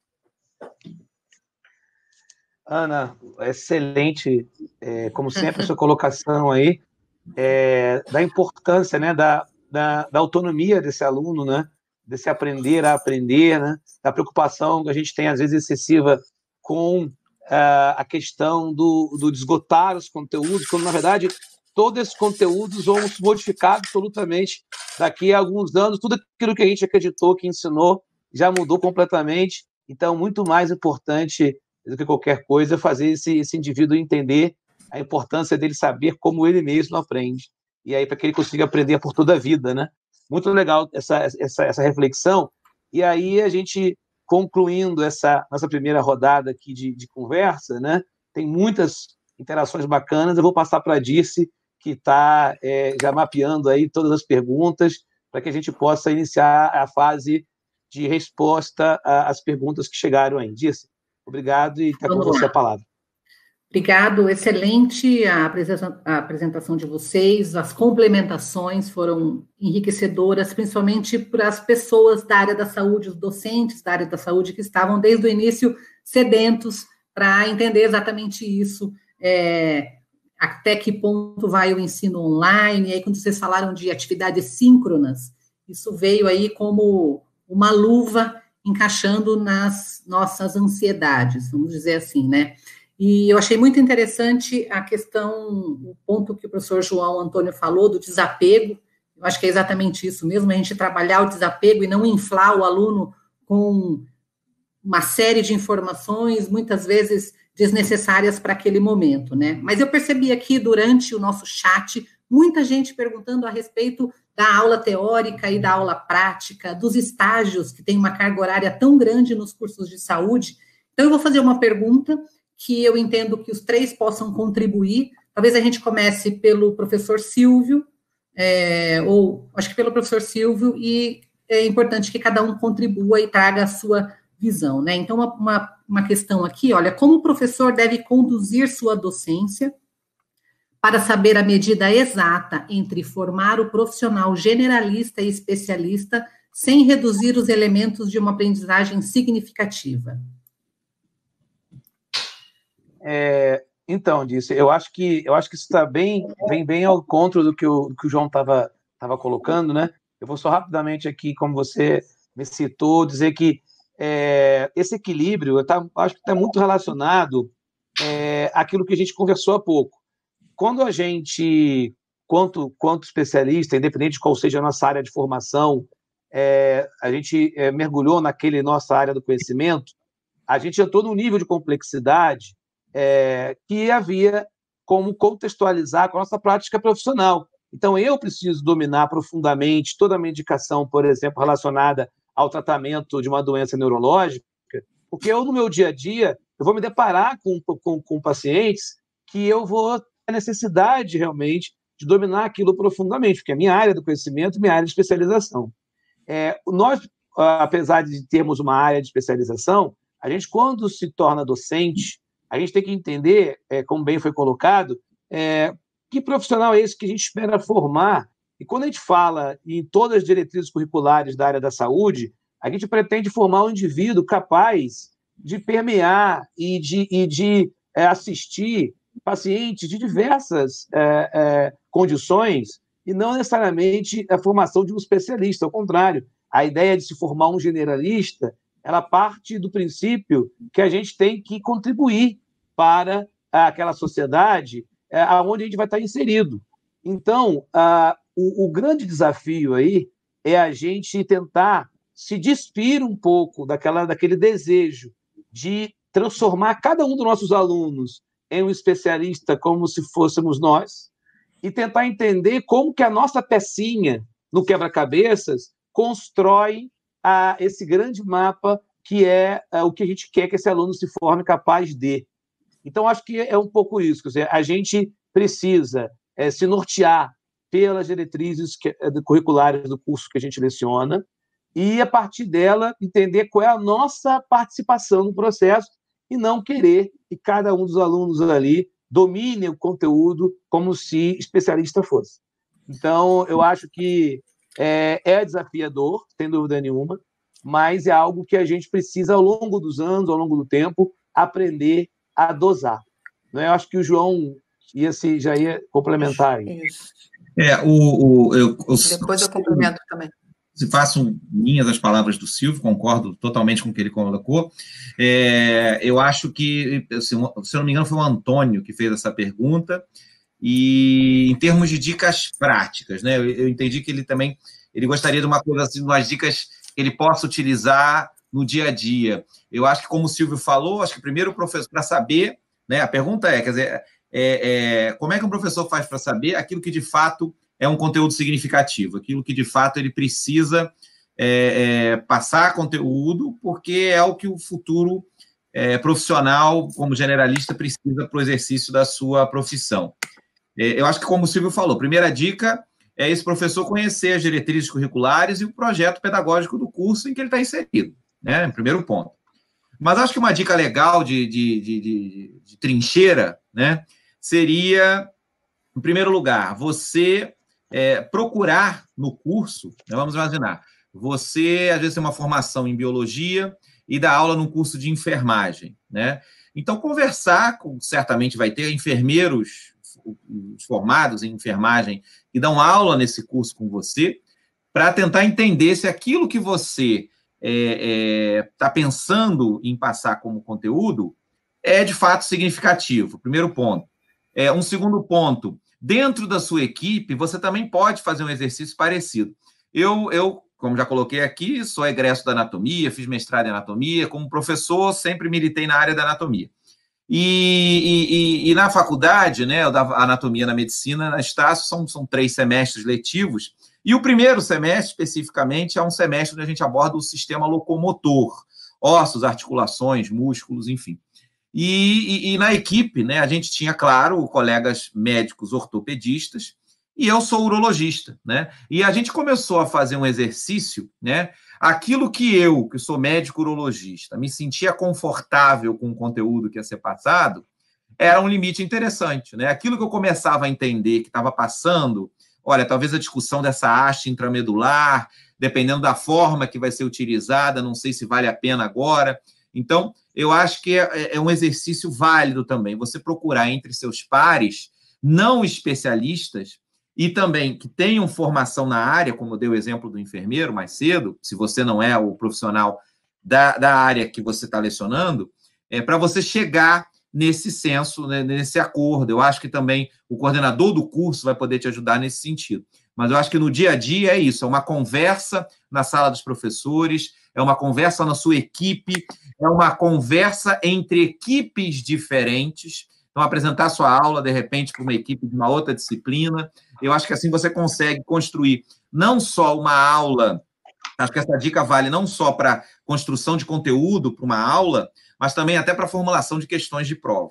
Ana, excelente, é, como sempre, a sua colocação aí, é, da importância, né, da, da, da autonomia desse aluno, né, desse aprender a aprender, né, da preocupação que a gente tem, às vezes, excessiva com uh, a questão do, do esgotar os conteúdos, quando, na verdade, todos esses conteúdos vão se modificar absolutamente daqui a alguns anos. Tudo aquilo que a gente acreditou, que ensinou, já mudou completamente. Então, muito mais importante do que qualquer coisa é fazer esse, esse indivíduo entender a importância dele saber como ele mesmo aprende. E aí, para que ele consiga aprender por toda a vida, né? Muito legal essa, essa, essa reflexão. E aí, a gente, concluindo essa nossa primeira rodada aqui de, de conversa, né? Tem muitas interações bacanas. Eu vou passar para a Dirce, que está é, já mapeando aí todas as perguntas, para que a gente possa iniciar a fase de resposta às perguntas que chegaram aí. Dirce, obrigado e está com você a palavra. Obrigado, excelente a apresentação de vocês, as complementações foram enriquecedoras, principalmente para as pessoas da área da saúde, os docentes da área da saúde que estavam desde o início sedentos para entender exatamente isso, é, até que ponto vai o ensino online, e aí quando vocês falaram de atividades síncronas, isso veio aí como uma luva encaixando nas nossas ansiedades, vamos dizer assim, né? E eu achei muito interessante a questão, o ponto que o professor João Antônio falou do desapego. Eu acho que é exatamente isso mesmo, a gente trabalhar o desapego e não inflar o aluno com uma série de informações, muitas vezes desnecessárias para aquele momento, né? Mas eu percebi aqui durante o nosso chat, muita gente perguntando a respeito da aula teórica e da aula prática, dos estágios, que tem uma carga horária tão grande nos cursos de saúde. Então, eu vou fazer uma pergunta que eu entendo que os três possam contribuir. Talvez a gente comece pelo professor Silvio, é, ou acho que pelo professor Silvio, e é importante que cada um contribua e traga a sua visão, né? Então, uma, uma, uma questão aqui, olha, como o professor deve conduzir sua docência para saber a medida exata entre formar o profissional generalista e especialista sem reduzir os elementos de uma aprendizagem significativa? É, então, disse, eu acho que eu acho que isso está bem, vem bem ao encontro do que o, do que o João estava estava colocando, né? Eu vou só rapidamente aqui, como você me citou, dizer que é, esse equilíbrio, eu tá, acho que está muito relacionado é, àquilo que a gente conversou há pouco. Quando a gente, quanto, quanto especialista, independente de qual seja a nossa área de formação, é, a gente é, mergulhou naquele nossa área do conhecimento, a gente entrou num nível de complexidade É, que havia como contextualizar com a nossa prática profissional. Então, eu preciso dominar profundamente toda a medicação, por exemplo, relacionada ao tratamento de uma doença neurológica, porque eu, no meu dia a dia, eu vou me deparar com, com, com pacientes que eu vou ter necessidade, realmente, de dominar aquilo profundamente, porque é a minha área do conhecimento, minha área de especialização. É, nós, apesar de termos uma área de especialização, a gente, quando se torna docente, a gente tem que entender, é, como bem foi colocado, é, que profissional é esse que a gente espera formar. E quando a gente fala em todas as diretrizes curriculares da área da saúde, a gente pretende formar um indivíduo capaz de permear e de, e de é, assistir pacientes de diversas é, é, condições e não necessariamente a formação de um especialista. Ao contrário, a ideia de se formar um generalista, ela parte do princípio que a gente tem que contribuir para aquela sociedade é, onde a gente vai estar inserido. Então, a, o, o grande desafio aí é a gente tentar se despir um pouco daquela, daquele desejo de transformar cada um dos nossos alunos em um especialista como se fôssemos nós e tentar entender como que a nossa pecinha no quebra-cabeças constrói a esse grande mapa que é, é o que a gente quer que esse aluno se forme capaz de. Então, acho que é um pouco isso. Quer dizer, a gente precisa é, se nortear pelas diretrizes que, é, curriculares do curso que a gente leciona e, a partir dela, entender qual é a nossa participação no processo e não querer que cada um dos alunos ali domine o conteúdo como se especialista fosse. Então, eu acho que é, é desafiador, sem dúvida nenhuma, mas é algo que a gente precisa, ao longo dos anos, ao longo do tempo, aprender a dosar. Não é? Eu acho que o João ia se, já ia complementar. Isso. É, o, o, eu, eu, Depois eu complemento também. Se faço minhas as palavras do Silvio, concordo totalmente com o que ele colocou. É, eu acho que, se eu não me engano, foi o Antônio que fez essa pergunta, e em termos de dicas práticas, né, eu, eu entendi que ele também ele gostaria de uma coisa assim, umas dicas que ele possa utilizar no dia a dia. Eu acho que, como o Silvio falou, acho que primeiro o professor, para saber, né, a pergunta é, quer dizer, é, é, como é que um professor faz para saber aquilo que de fato é um conteúdo significativo, aquilo que de fato ele precisa é, é, passar conteúdo, porque é o que o futuro é, profissional, como generalista, precisa para o exercício da sua profissão. É, eu acho que, como o Silvio falou, primeira dica é esse professor conhecer as diretrizes curriculares e o projeto pedagógico do curso em que ele está inserido, né? Primeiro ponto. Mas acho que uma dica legal de, de, de, de, de trincheira, né, seria, em primeiro lugar, você é, procurar no curso, né, vamos imaginar, você às vezes tem uma formação em biologia e dá aula num curso de enfermagem, né? Então, conversar, com, certamente vai ter enfermeiros formados em enfermagem que dão aula nesse curso com você, para tentar entender se aquilo que você está é, é, tá pensando em passar como conteúdo é de fato significativo. Primeiro ponto. É, um segundo ponto, dentro da sua equipe, você também pode fazer um exercício parecido. Eu, eu, como já coloquei aqui, sou egresso da anatomia, fiz mestrado em anatomia, como professor, sempre militei na área da anatomia. E, e, e na faculdade, né, eu dava anatomia na medicina, na Estácio, são, são três semestres letivos, e o primeiro semestre, especificamente, é um semestre onde a gente aborda o sistema locomotor, ossos, articulações, músculos, enfim. E, e, e na equipe, né, a gente tinha, claro, colegas médicos ortopedistas, e eu sou urologista, né? E a gente começou a fazer um exercício, né? Aquilo que eu, que sou médico urologista, me sentia confortável com o conteúdo que ia ser passado, era um limite interessante, né? Aquilo que eu começava a entender que estava passando, olha, talvez a discussão dessa haste intramedular, dependendo da forma que vai ser utilizada, não sei se vale a pena agora. Então, eu acho que é, é um exercício válido também, você procurar entre seus pares, não especialistas, e também que tenham formação na área, como eu dei o exemplo do enfermeiro mais cedo, se você não é o profissional da, da área que você está lecionando, é para você chegar nesse senso, né, nesse acordo. Eu acho que também o coordenador do curso vai poder te ajudar nesse sentido. Mas eu acho que no dia a dia é isso, é uma conversa na sala dos professores, é uma conversa na sua equipe, é uma conversa entre equipes diferentes. Então, apresentar sua aula, de repente, para uma equipe de uma outra disciplina. Eu acho que assim você consegue construir não só uma aula, acho que essa dica vale não só para construção de conteúdo para uma aula, mas também até para a formulação de questões de prova.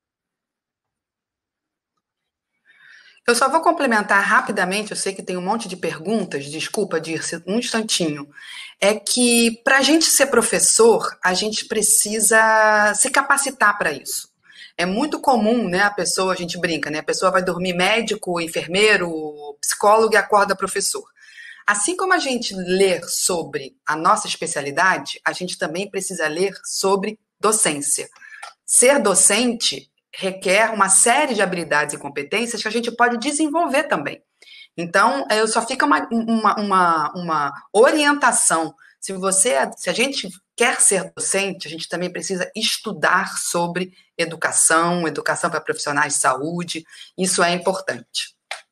Eu só vou complementar rapidamente, eu sei que tem um monte de perguntas, desculpa, Dirce, um instantinho. É que, para a gente ser professor, a gente precisa se capacitar para isso. É muito comum, né, a pessoa, a gente brinca, né, a pessoa vai dormir médico, enfermeiro, psicólogo e acorda professor. Assim como a gente lê sobre a nossa especialidade, a gente também precisa ler sobre docência. Ser docente requer uma série de habilidades e competências que a gente pode desenvolver também. Então, eu só fica uma, uma, uma, uma orientação. Se você, se a gente quer ser docente, a gente também precisa estudar sobre educação, educação para profissionais de saúde. Isso é importante.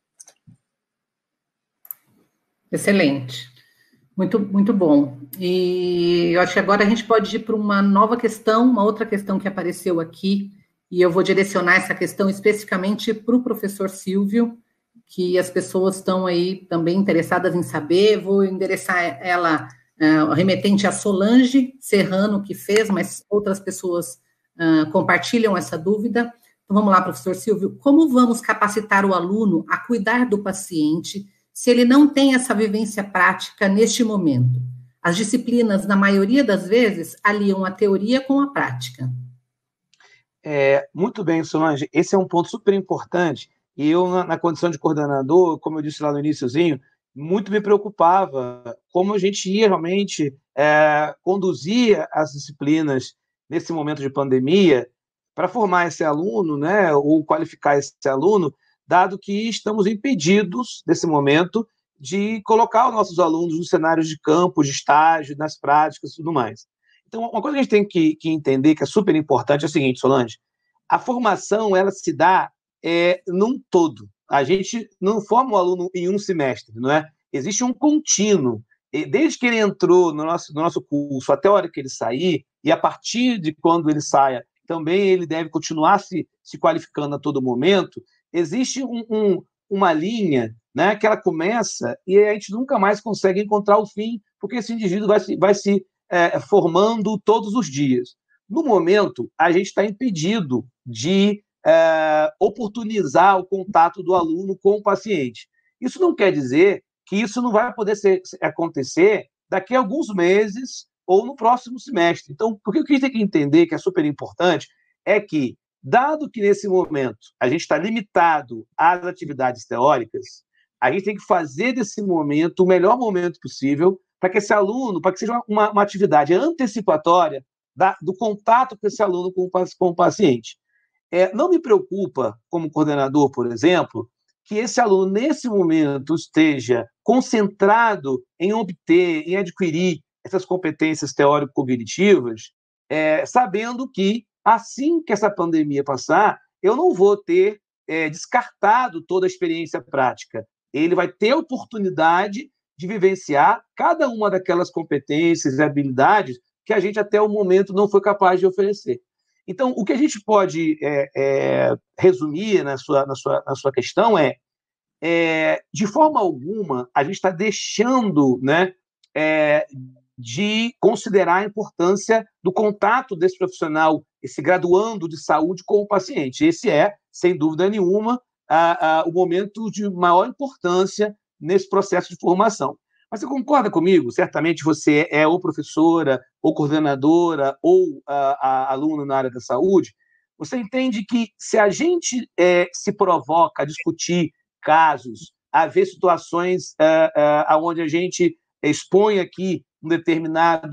Excelente. Muito, muito bom. E eu acho que agora a gente pode ir para uma nova questão, uma outra questão que apareceu aqui, e eu vou direcionar essa questão especificamente para o professor Silvio, que as pessoas estão aí também interessadas em saber. Vou endereçar ela, uh, remetente a Solange Serrano, que fez, mas outras pessoas uh, compartilham essa dúvida. Então, vamos lá, professor Silvio. Como vamos capacitar o aluno a cuidar do paciente se ele não tem essa vivência prática neste momento? As disciplinas, na maioria das vezes, aliam a teoria com a prática. É, muito bem, Solange. Esse é um ponto super importante. E eu, na, na condição de coordenador, como eu disse lá no iniciozinho, muito me preocupava como a gente ia realmente é, conduzir as disciplinas nesse momento de pandemia para formar esse aluno, né, ou qualificar esse aluno, dado que estamos impedidos, nesse momento, de colocar os nossos alunos nos cenários de campo, de estágio, nas práticas e tudo mais. Então, uma coisa que a gente tem que, que entender, que é super importante, é o seguinte, Solange, a formação, ela se dá é, num todo. A gente não forma o aluno em um semestre, não é? Existe um contínuo. E desde que ele entrou no nosso, no nosso curso até a hora que ele sair, e a partir de quando ele saia, também ele deve continuar se, se qualificando a todo momento, existe um, um, uma linha, né, que ela começa e a gente nunca mais consegue encontrar o fim, porque esse indivíduo vai se, vai se é, formando todos os dias. No momento, a gente está impedido de é, oportunizar o contato do aluno com o paciente. Isso não quer dizer que isso não vai poder ser, acontecer daqui a alguns meses, ou no próximo semestre. Então, o que a gente tem que entender, que é super importante, é que, dado que nesse momento a gente está limitado às atividades teóricas, a gente tem que fazer desse momento o melhor momento possível para que esse aluno, para que seja uma, uma atividade antecipatória da, do contato com esse aluno com, com o paciente. É, não me preocupa, como coordenador, por exemplo, que esse aluno, nesse momento, esteja concentrado em obter, em adquirir essas competências teórico-cognitivas, é, sabendo que, assim que essa pandemia passar, eu não vou ter é, descartado toda a experiência prática. Ele vai ter a oportunidade de vivenciar cada uma daquelas competências e habilidades que a gente, até o momento, não foi capaz de oferecer. Então, o que a gente pode é, é, resumir na sua, na, sua, na sua questão é, é, de forma alguma, a gente está deixando, né, é, de considerar a importância do contato desse profissional, esse graduando de saúde com o paciente. Esse é, sem dúvida nenhuma, a, a, o momento de maior importância nesse processo de formação. Mas você concorda comigo? Certamente você é ou professora, ou coordenadora, ou a, a aluna na área da saúde. Você entende que se a gente é, se provoca a discutir casos, a ver situações é, é, onde a gente expõe aqui uma determinada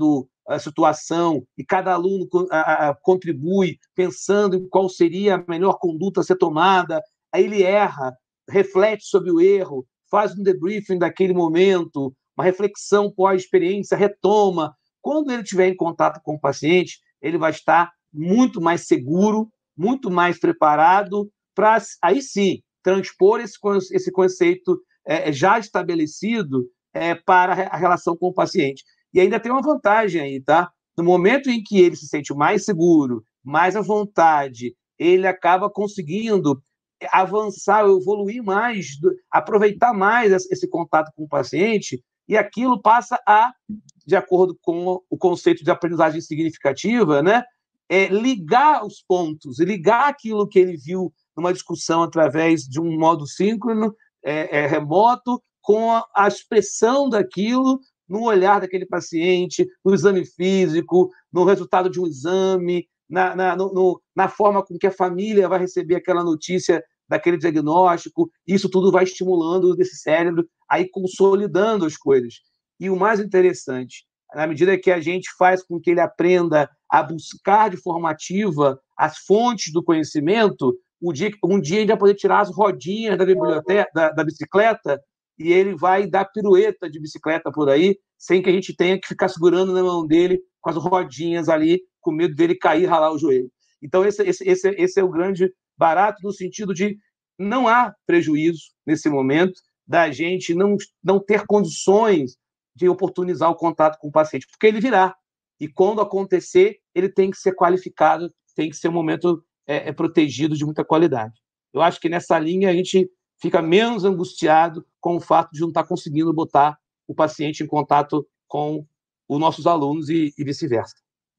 situação e cada aluno a, a, contribui pensando em qual seria a melhor conduta a ser tomada, aí ele erra, reflete sobre o erro, faz um debriefing daquele momento, uma reflexão pós-experiência, retoma. Quando ele estiver em contato com o paciente, ele vai estar muito mais seguro, muito mais preparado para, aí sim, transpor esse, esse conceito é, já estabelecido é, para a relação com o paciente. E ainda tem uma vantagem aí, tá? No momento em que ele se sente mais seguro, mais à vontade, ele acaba conseguindo avançar, evoluir mais, aproveitar mais esse contato com o paciente, e aquilo passa a, de acordo com o conceito de aprendizagem significativa, né, é ligar os pontos, ligar aquilo que ele viu numa discussão através de um modo síncrono, é, é, remoto, com a, a expressão daquilo no olhar daquele paciente, no exame físico, no resultado de um exame, na, na, no, no, na forma com que a família vai receber aquela notícia daquele diagnóstico. Isso tudo vai estimulando esse cérebro, aí consolidando as coisas. E o mais interessante, na medida que a gente faz com que ele aprenda a buscar de forma ativa as fontes do conhecimento, um dia, um dia ele vai poder tirar as rodinhas da biblioteca, da, da bicicleta, e ele vai dar pirueta de bicicleta por aí, sem que a gente tenha que ficar segurando na mão dele com as rodinhas ali, com medo dele cair e ralar o joelho. Então, esse, esse, esse, esse é o grande barato, no sentido de não há prejuízo, nesse momento, da gente não, não ter condições de oportunizar o contato com o paciente, porque ele virá. E, quando acontecer, ele tem que ser qualificado, tem que ser um momento é, é, protegido de muita qualidade. Eu acho que, nessa linha, a gente fica menos angustiado com o fato de não estar conseguindo botar o paciente em contato com os nossos alunos e, e vice-versa.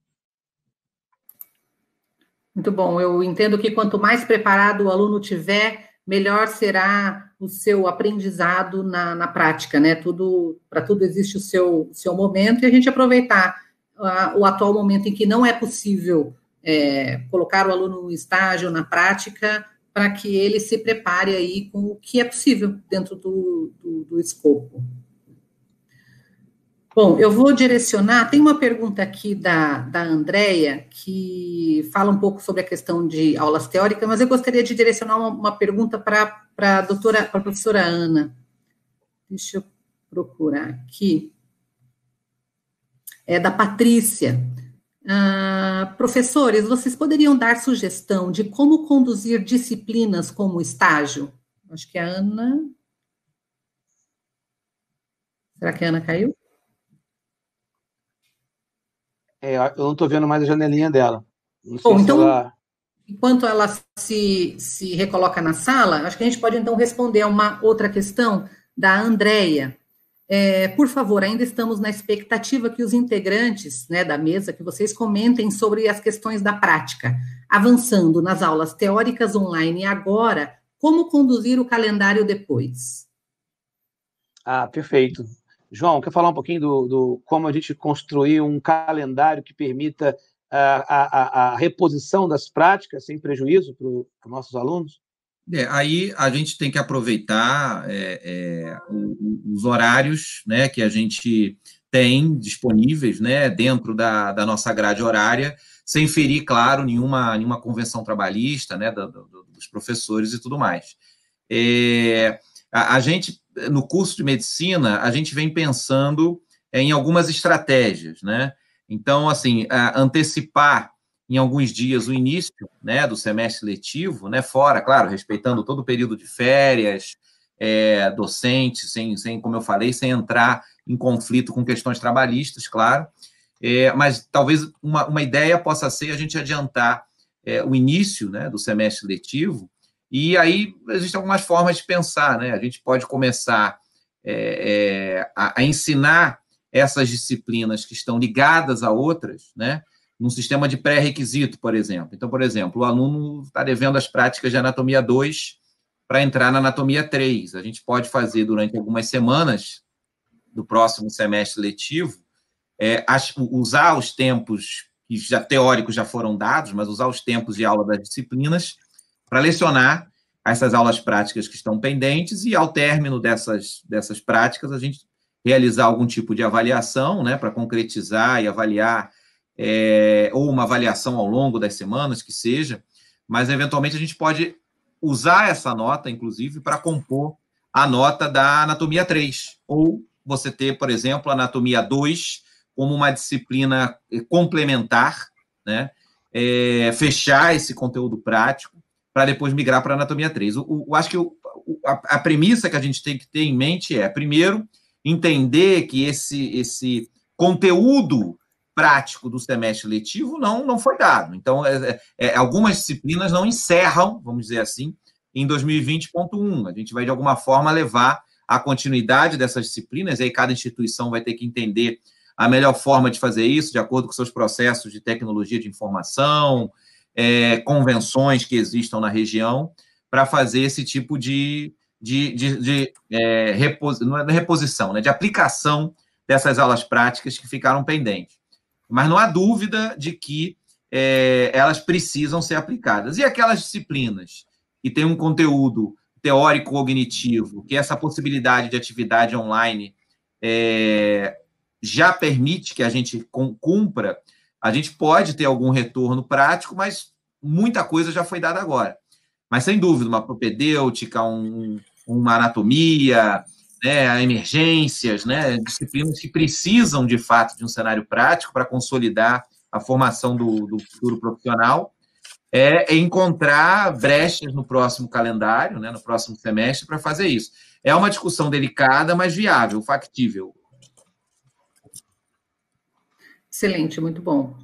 Muito bom. Eu entendo que quanto mais preparado o aluno tiver, melhor será o seu aprendizado na, na prática, né? Tudo, para tudo existe o seu, seu momento, e a gente aproveitar uh, o atual momento em que não é possível é, colocar o aluno no estágio, na prática, para que ele se prepare aí com o que é possível dentro do, do, do escopo. Bom, eu vou direcionar, tem uma pergunta aqui da, da Andréia, que fala um pouco sobre a questão de aulas teóricas, mas eu gostaria de direcionar uma, uma pergunta para a doutora, para a professora Ana. Deixa eu procurar aqui. É da Patrícia. Ah, professores, vocês poderiam dar sugestão de como conduzir disciplinas como estágio? Acho que a Ana... Será que a Ana caiu? É, eu não estou vendo mais a janelinha dela. Não sei Bom, se então, ela... enquanto ela se, se recoloca na sala, acho que a gente pode, então, responder a uma outra questão da Andréia. É, por favor, ainda estamos na expectativa que os integrantes, né, da mesa, que vocês comentem sobre as questões da prática, avançando nas aulas teóricas online e agora, como conduzir o calendário depois? Ah, perfeito. João, quer falar um pouquinho do, do como a gente construir um calendário que permita a, a, a reposição das práticas sem prejuízo para os nossos alunos? É, aí a gente tem que aproveitar é, é, os horários, né, que a gente tem disponíveis, né, dentro da, da nossa grade horária, sem ferir, claro, nenhuma, nenhuma convenção trabalhista, né, do, do, dos professores e tudo mais. É, a, a gente, no curso de medicina, a gente vem pensando em algumas estratégias, né? Então, assim, antecipar em alguns dias o início, né, do semestre letivo, né, fora, claro, respeitando todo o período de férias, é, docente, sem, sem, como eu falei, sem entrar em conflito com questões trabalhistas, claro, é, mas talvez uma, uma ideia possa ser a gente adiantar é, o início, né, do semestre letivo, e aí existem algumas formas de pensar, né, a gente pode começar é, é, a, a ensinar essas disciplinas que estão ligadas a outras, né, num sistema de pré-requisito, por exemplo. Então, por exemplo, o aluno está devendo as práticas de anatomia dois para entrar na anatomia três. A gente pode fazer durante algumas semanas do próximo semestre letivo, é, as, usar os tempos que já teóricos já foram dados, mas usar os tempos de aula das disciplinas para lecionar essas aulas práticas que estão pendentes e, ao término dessas, dessas práticas, a gente realizar algum tipo de avaliação, né, para concretizar e avaliar É, ou uma avaliação ao longo das semanas, que seja, mas, eventualmente, a gente pode usar essa nota, inclusive, para compor a nota da anatomia três, ou você ter, por exemplo, a anatomia dois como uma disciplina complementar, né, é, fechar esse conteúdo prático, para depois migrar para a anatomia três. Eu, eu acho que o, a, a premissa que a gente tem que ter em mente é, primeiro, entender que esse, esse conteúdo prático do semestre letivo não, não foi dado. Então, é, é, algumas disciplinas não encerram, vamos dizer assim, em dois mil e vinte ponto um. A gente vai, de alguma forma, levar a continuidade dessas disciplinas, e aí cada instituição vai ter que entender a melhor forma de fazer isso, de acordo com seus processos de tecnologia de informação, é, convenções que existam na região, para fazer esse tipo de, de, de, de é, repos, não é reposição, né, de aplicação dessas aulas práticas que ficaram pendentes. Mas não há dúvida de que é, elas precisam ser aplicadas. E aquelas disciplinas que têm um conteúdo teórico-cognitivo, que essa possibilidade de atividade online é, já permite que a gente cumpra, a gente pode ter algum retorno prático, mas muita coisa já foi dada agora. Mas, sem dúvida, uma propedêutica, um, uma anatomia, né, emergências, né, disciplinas que precisam, de fato, de um cenário prático para consolidar a formação do, do futuro profissional, é encontrar brechas no próximo calendário, né, no próximo semestre, para fazer isso. É uma discussão delicada, mas viável, factível. Excelente, muito bom.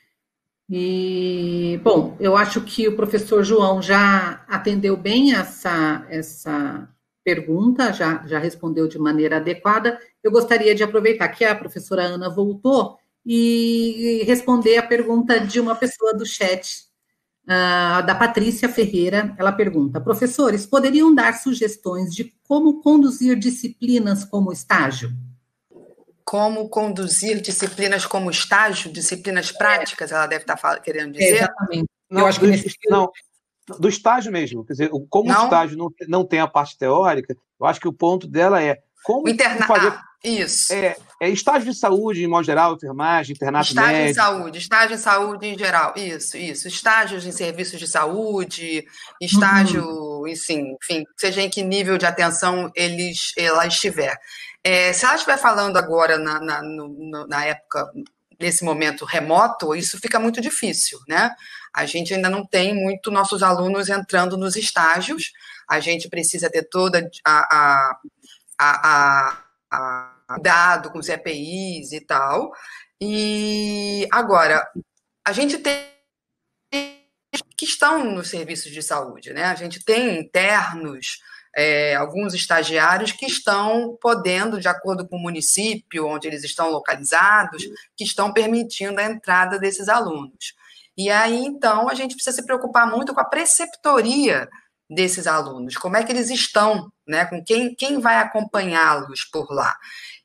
E, bom, eu acho que o professor João já atendeu bem essa, essa pergunta, já, já respondeu de maneira adequada. Eu gostaria de aproveitar que a professora Ana voltou e responder a pergunta de uma pessoa do chat, uh, da Patrícia Ferreira. Ela pergunta: professores, poderiam dar sugestões de como conduzir disciplinas como estágio? Como conduzir disciplinas como estágio, disciplinas práticas, ela deve estar querendo dizer? É, exatamente. Não, eu acho que nesse... não, do estágio mesmo, quer dizer, como não? o estágio não, não tem a parte teórica, eu acho que o ponto dela é como Interna... fazer... Ah, isso. É, é estágio de saúde, em modo geral, enfermagem, internato estágio médico. Estágio em saúde, estágio em saúde em geral, isso, isso. Estágios em serviços de saúde, estágio, uhum. enfim, enfim, seja em que nível de atenção eles, ela estiver. É, se ela estiver falando agora na, na, no, na época, nesse momento remoto, isso fica muito difícil, né? A gente ainda não tem muito nossos alunos entrando nos estágios, a gente precisa ter toda a, a, a, a, a dado com os E P Is e tal. E agora, a gente tem que estão nos serviços de saúde, né? A gente tem internos, é, alguns estagiários que estão podendo, de acordo com o município onde eles estão localizados, que estão permitindo a entrada desses alunos. E aí, então, a gente precisa se preocupar muito com a preceptoria desses alunos, como é que eles estão, né? Com quem, quem vai acompanhá-los por lá.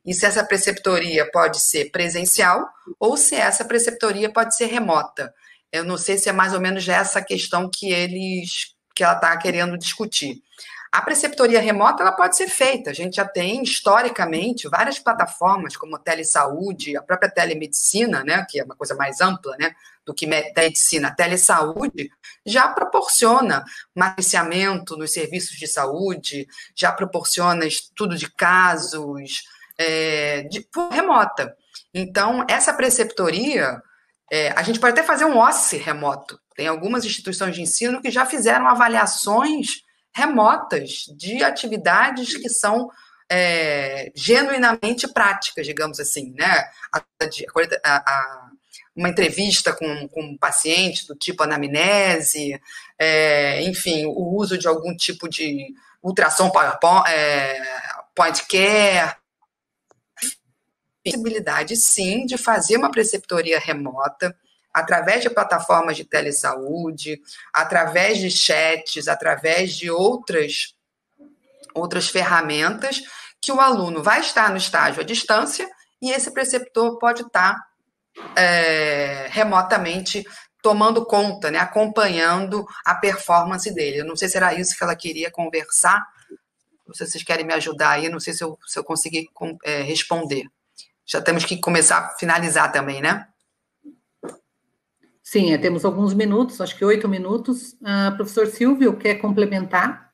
e se essa preceptoria pode ser presencial ou se essa preceptoria pode ser remota. Eu não sei se é mais ou menos essa questão que eles que ela está querendo discutir. A preceptoria remota ela pode ser feita. A gente já tem, historicamente, várias plataformas, como a telesaúde, a própria telemedicina, né, que é uma coisa mais ampla, né, do que medicina. A telesaúde já proporciona matriciamento nos serviços de saúde, já proporciona estudo de casos é, de, remota. Então, essa preceptoria, é, a gente pode até fazer um O S C remoto. Tem algumas instituições de ensino que já fizeram avaliações remotas de atividades que são é, genuinamente práticas, digamos assim, né? A, a, a, uma entrevista com, com um paciente do tipo anamnese, é, enfim, o uso de algum tipo de ultrassom PowerPoint, é, point care, possibilidade sim de fazer uma preceptoria remota através de plataformas de telesaúde, através de chats, através de outras, outras ferramentas, que o aluno vai estar no estágio à distância e esse preceptor pode estar é, remotamente tomando conta, né, acompanhando a performance dele. Eu não sei se era isso que ela queria conversar, não sei se vocês querem me ajudar aí, não sei se eu, se eu consegui é, responder. Já temos que começar a finalizar também, né? Sim, é, temos alguns minutos, acho que oito minutos. Uh, professor Silvio, quer complementar?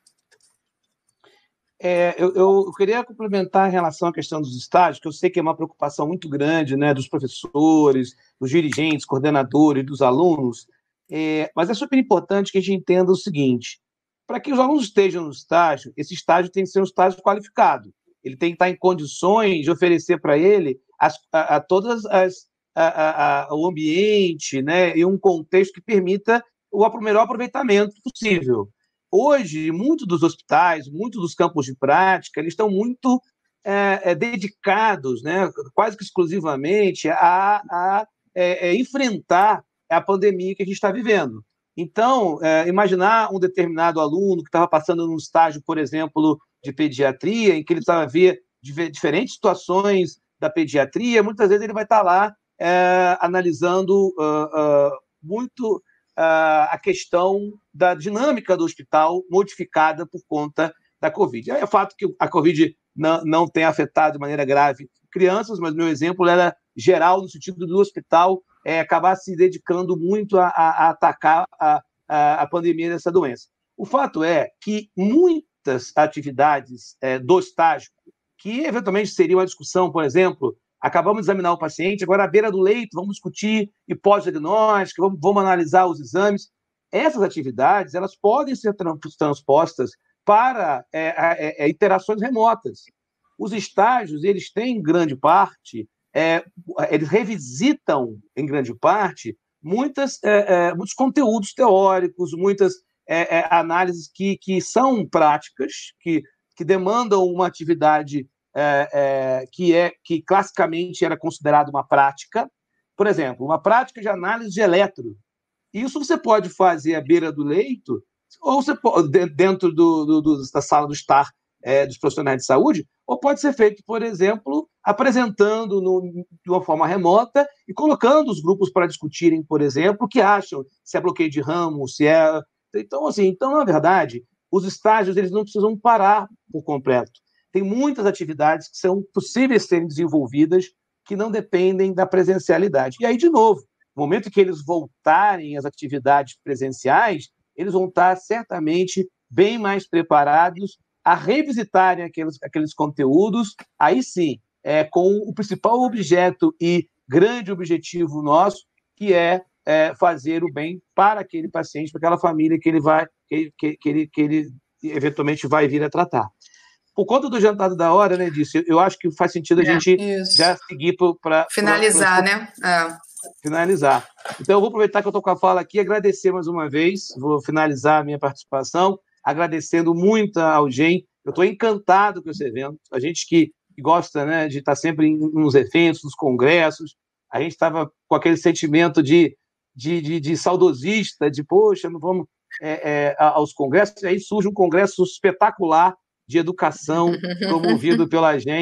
É, eu, eu queria complementar em relação à questão dos estágios, que eu sei que é uma preocupação muito grande, né, dos professores, dos dirigentes, coordenadores, dos alunos, é, mas é super importante que a gente entenda o seguinte: para que os alunos estejam no estágio, esse estágio tem que ser um estágio qualificado, ele tem que estar em condições de oferecer para ele as, a, a todas as A, a, a, o ambiente, né, e um contexto que permita o melhor aproveitamento possível. Hoje, muitos dos hospitais, muitos dos campos de prática, eles estão muito é, é, dedicados, né, quase que exclusivamente, a, a é, é, enfrentar a pandemia que a gente está vivendo. Então, é, imaginar um determinado aluno que estava passando num estágio, por exemplo, de pediatria, em que ele estava a ver diferentes situações da pediatria, muitas vezes ele vai estar lá É, analisando uh, uh, muito uh, a questão da dinâmica do hospital modificada por conta da Covid. É fato que a Covid não, não tem afetado de maneira grave crianças, mas meu exemplo era geral, no sentido do hospital é, acabar se dedicando muito a, a, a atacar a, a, a pandemia dessa doença. O fato é que muitas atividades é, do estágio, que eventualmente seria uma discussão, por exemplo, acabamos de examinar o paciente, agora à beira do leito, vamos discutir hipótese-diagnóstica, vamos, vamos analisar os exames. Essas atividades elas podem ser transpostas para é, é, interações remotas. Os estágios, eles têm, em grande parte, é, eles revisitam, em grande parte, muitas, é, é, muitos conteúdos teóricos, muitas é, é, análises que, que são práticas, que, que demandam uma atividade É, é, que, é, que classicamente era considerada uma prática. Por exemplo, uma prática de análise de eletro. Isso você pode fazer à beira do leito, ou você pode, dentro do, do, do, da sala do estar é, dos profissionais de saúde, ou pode ser feito, por exemplo, apresentando no, de uma forma remota e colocando os grupos para discutirem, por exemplo, o que acham, se é bloqueio de ramo, se é... Então, assim, então, na verdade, os estágios eles não precisam parar por completo. Tem muitas atividades que são possíveis serem desenvolvidas que não dependem da presencialidade. E aí, de novo, no momento que eles voltarem às atividades presenciais, eles vão estar certamente bem mais preparados a revisitarem aqueles, aqueles conteúdos, aí sim, é, com o principal objeto e grande objetivo nosso, que é, é fazer o bem para aquele paciente, para aquela família que ele vai, que, que, que, ele, que ele eventualmente vai vir a tratar. Por conta do adiantado da hora, né, disso, eu acho que faz sentido a é, gente isso. já seguir para... Finalizar, pra, pra, né? É. Finalizar. Então, eu vou aproveitar que eu estou com a fala aqui e agradecer mais uma vez, vou finalizar a minha participação, agradecendo muito ao Gen. Eu estou encantado com esse evento. A gente que gosta, né, de estar sempre em, nos eventos, nos congressos, a gente estava com aquele sentimento de, de, de, de saudosista, de, poxa, não vamos é, é, aos congressos, e aí surge um congresso espetacular de educação promovido pela Gen,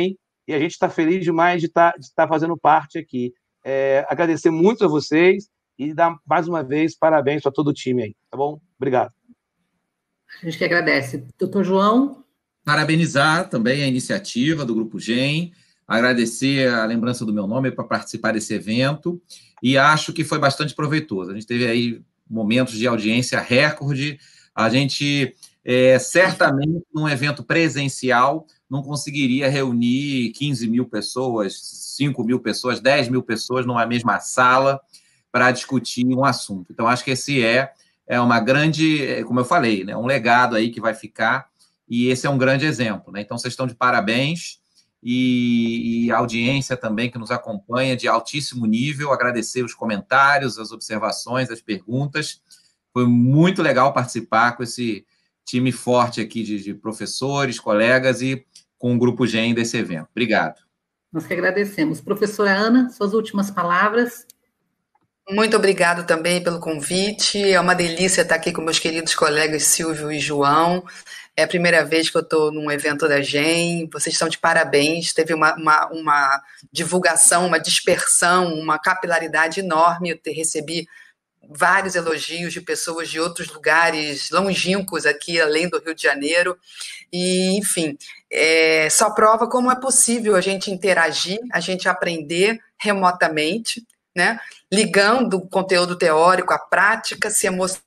e a gente está feliz demais de estar tá, de tá fazendo parte aqui. É, agradecer muito a vocês e dar mais uma vez parabéns para todo o time aí, tá bom? Obrigado. A gente que agradece. Doutor João? Parabenizar também a iniciativa do Grupo Gen, agradecer a lembrança do meu nome para participar desse evento, e acho que foi bastante proveitoso. A gente teve aí momentos de audiência recorde, a gente, é, certamente, num evento presencial, não conseguiria reunir quinze mil pessoas, cinco mil pessoas, dez mil pessoas numa mesma sala para discutir um assunto. Então, acho que esse é, é uma grande, como eu falei, né, um legado aí que vai ficar, e esse é um grande exemplo, né? Então, vocês estão de parabéns, e, e a audiência também que nos acompanha de altíssimo nível, agradecer os comentários, as observações, as perguntas. Foi muito legal participar com esse time forte aqui de, de professores, colegas e com o Grupo Gen desse evento. Obrigado. Nós que agradecemos. Professora Ana, suas últimas palavras. Muito obrigado também pelo convite. É uma delícia estar aqui com meus queridos colegas Silvio e João. É a primeira vez que eu estou num evento da Gen. Vocês estão de parabéns. Teve uma, uma, uma divulgação, uma dispersão, uma capilaridade enorme. Eu te, recebi vários elogios de pessoas de outros lugares longínquos aqui, além do Rio de Janeiro. E, enfim, é, só prova como é possível a gente interagir, a gente aprender remotamente, né? Ligando o conteúdo teórico à prática, se emocionando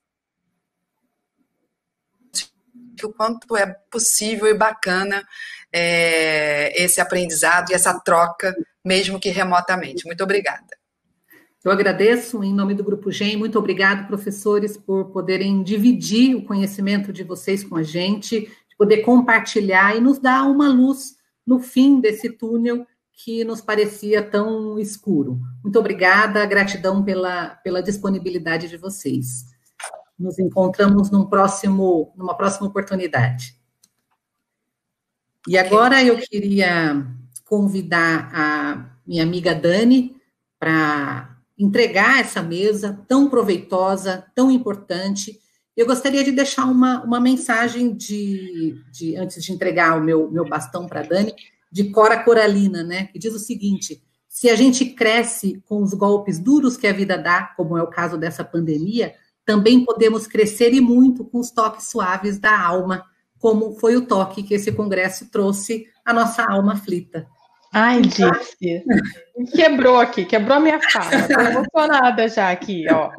o quanto é possível e bacana é, esse aprendizado e essa troca, mesmo que remotamente. Muito obrigada. Eu agradeço em nome do Grupo Gen. Muito obrigado, professores, por poderem dividir o conhecimento de vocês com a gente, de poder compartilhar e nos dar uma luz no fim desse túnel que nos parecia tão escuro. Muito obrigada, gratidão pela, pela disponibilidade de vocês. Nos encontramos num próximo, numa próxima oportunidade. E agora eu queria convidar a minha amiga Dani para entregar essa mesa tão proveitosa, tão importante. Eu gostaria de deixar uma, uma mensagem de, de, antes de entregar o meu, meu bastão para a Dani, de Cora Coralina, né, que diz o seguinte: se a gente cresce com os golpes duros que a vida dá, como é o caso dessa pandemia, também podemos crescer e muito com os toques suaves da alma, como foi o toque que esse congresso trouxe à nossa alma aflita. Ai, Dirce, quebrou aqui, quebrou a minha fala, tô emocionada já aqui, ó.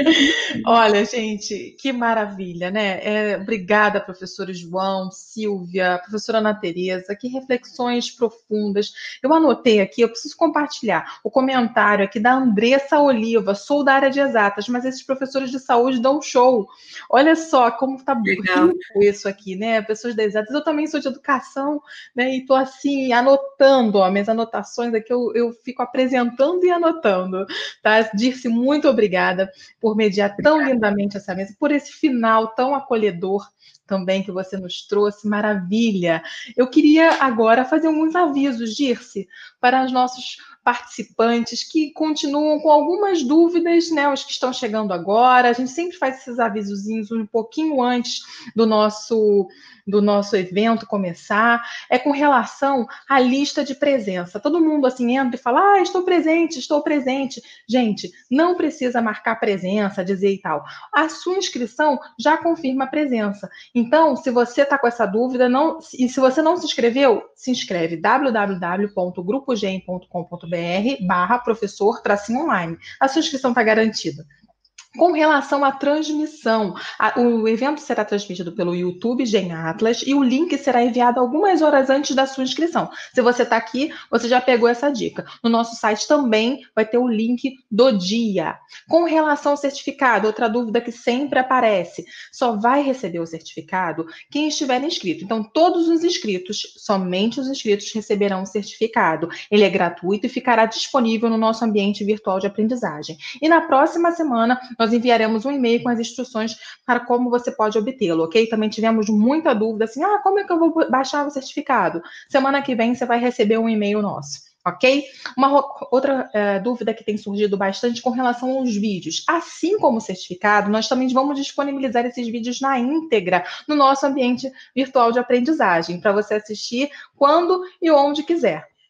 Olha, gente, que maravilha, né? É, obrigada, professor João, Silvia, professora Ana Tereza, que reflexões profundas. Eu anotei aqui, eu preciso compartilhar o comentário aqui da Andressa Oliva, sou da área de exatas, mas esses professores de saúde dão show. Olha só como tá bonito isso aqui, né? Pessoas de exatas, eu também sou de educação, né? E tô assim, anotando, ó, minhas anotações aqui, eu, eu fico apresentando e anotando, tá? Dirce, muito obrigada por mediar tão lindamente essa mesa, por esse final tão acolhedor também que você nos trouxe, maravilha. Eu queria agora fazer alguns avisos, Dirce, para os nossos participantes que continuam com algumas dúvidas, né, os que estão chegando agora. A gente sempre faz esses avisozinhos um pouquinho antes do nosso, do nosso evento começar. É com relação à lista de presença. Todo mundo assim entra e fala, ah, estou presente, estou presente. Gente, não precisa marcar presença, dizer e tal. A sua inscrição já confirma a presença. Então, se você está com essa dúvida, não, e se você não se inscreveu, se inscreve w w w ponto grupo gen ponto com ponto b r barra professor tracinho online. A sua inscrição está garantida. Com relação à transmissão, a, o evento será transmitido pelo YouTube Gen Atlas e o link será enviado algumas horas antes da sua inscrição. Se você está aqui, você já pegou essa dica. No nosso site também vai ter o link do dia. Com relação ao certificado, outra dúvida que sempre aparece, só vai receber o certificado quem estiver inscrito. Então, todos os inscritos, somente os inscritos receberão o certificado. Ele é gratuito e ficará disponível no nosso ambiente virtual de aprendizagem. E na próxima semana, nós enviaremos um e-mail com as instruções para como você pode obtê-lo, ok? Também tivemos muita dúvida, assim, ah, como é que eu vou baixar o certificado? Semana que vem você vai receber um e-mail nosso, ok? Uma outra é, dúvida que tem surgido bastante com relação aos vídeos. Assim como o certificado, nós também vamos disponibilizar esses vídeos na íntegra no nosso ambiente virtual de aprendizagem, para você assistir quando e onde quiser.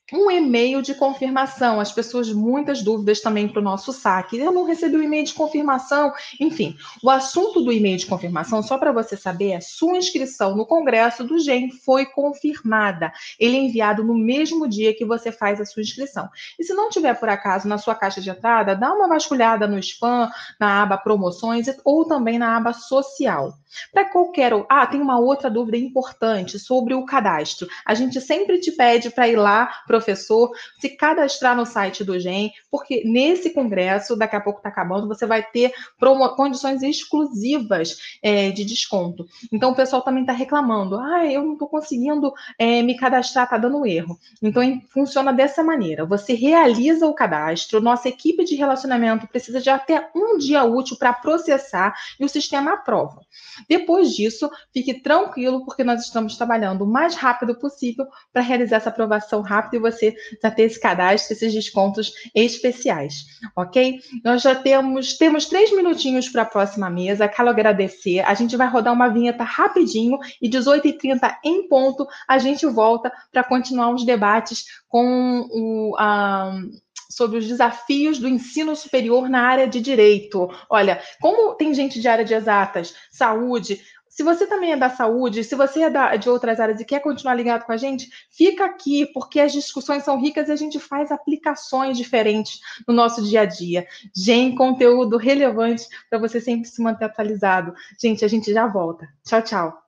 um e-mail de confirmação. As pessoas, muitas dúvidas também para o nosso saque. Eu não recebi o e-mail de confirmação. Enfim, o assunto do e-mail de confirmação, só para você saber, é sua inscrição no Congresso do G E M foi confirmada. Ele é enviado no mesmo dia que você faz a sua inscrição. E se não tiver, por acaso, na sua caixa de entrada, dá uma vasculhada no spam, na aba promoções ou também na aba social. Para qualquer... Ah, tem uma outra dúvida importante sobre o cadastro. A gente sempre te pede para ir lá, professor, se cadastrar no site do G E M, porque nesse congresso, daqui a pouco está acabando, você vai ter promo... condições exclusivas é, de desconto. Então, o pessoal também está reclamando. Ah, eu não estou conseguindo é, me cadastrar, está dando erro. Então, funciona dessa maneira. Você realiza o cadastro, nossa equipe de relacionamento precisa de até um dia útil para processar e o sistema aprova. Depois disso, fique tranquilo, porque nós estamos trabalhando o mais rápido possível para realizar essa aprovação rápida e você já ter esse cadastro, esses descontos especiais, ok? Nós já temos, temos três minutinhos para a próxima mesa. Quero agradecer. A gente vai rodar uma vinheta rapidinho e dezoito e trinta em ponto a gente volta para continuar os debates com o... A, sobre os desafios do ensino superior na área de direito. Olha, como tem gente de área de exatas, saúde, se você também é da saúde, se você é da, de outras áreas e quer continuar ligado com a gente, fica aqui, porque as discussões são ricas e a gente faz aplicações diferentes no nosso dia a dia. Gente, conteúdo relevante para você sempre se manter atualizado. Gente, a gente já volta. Tchau, tchau.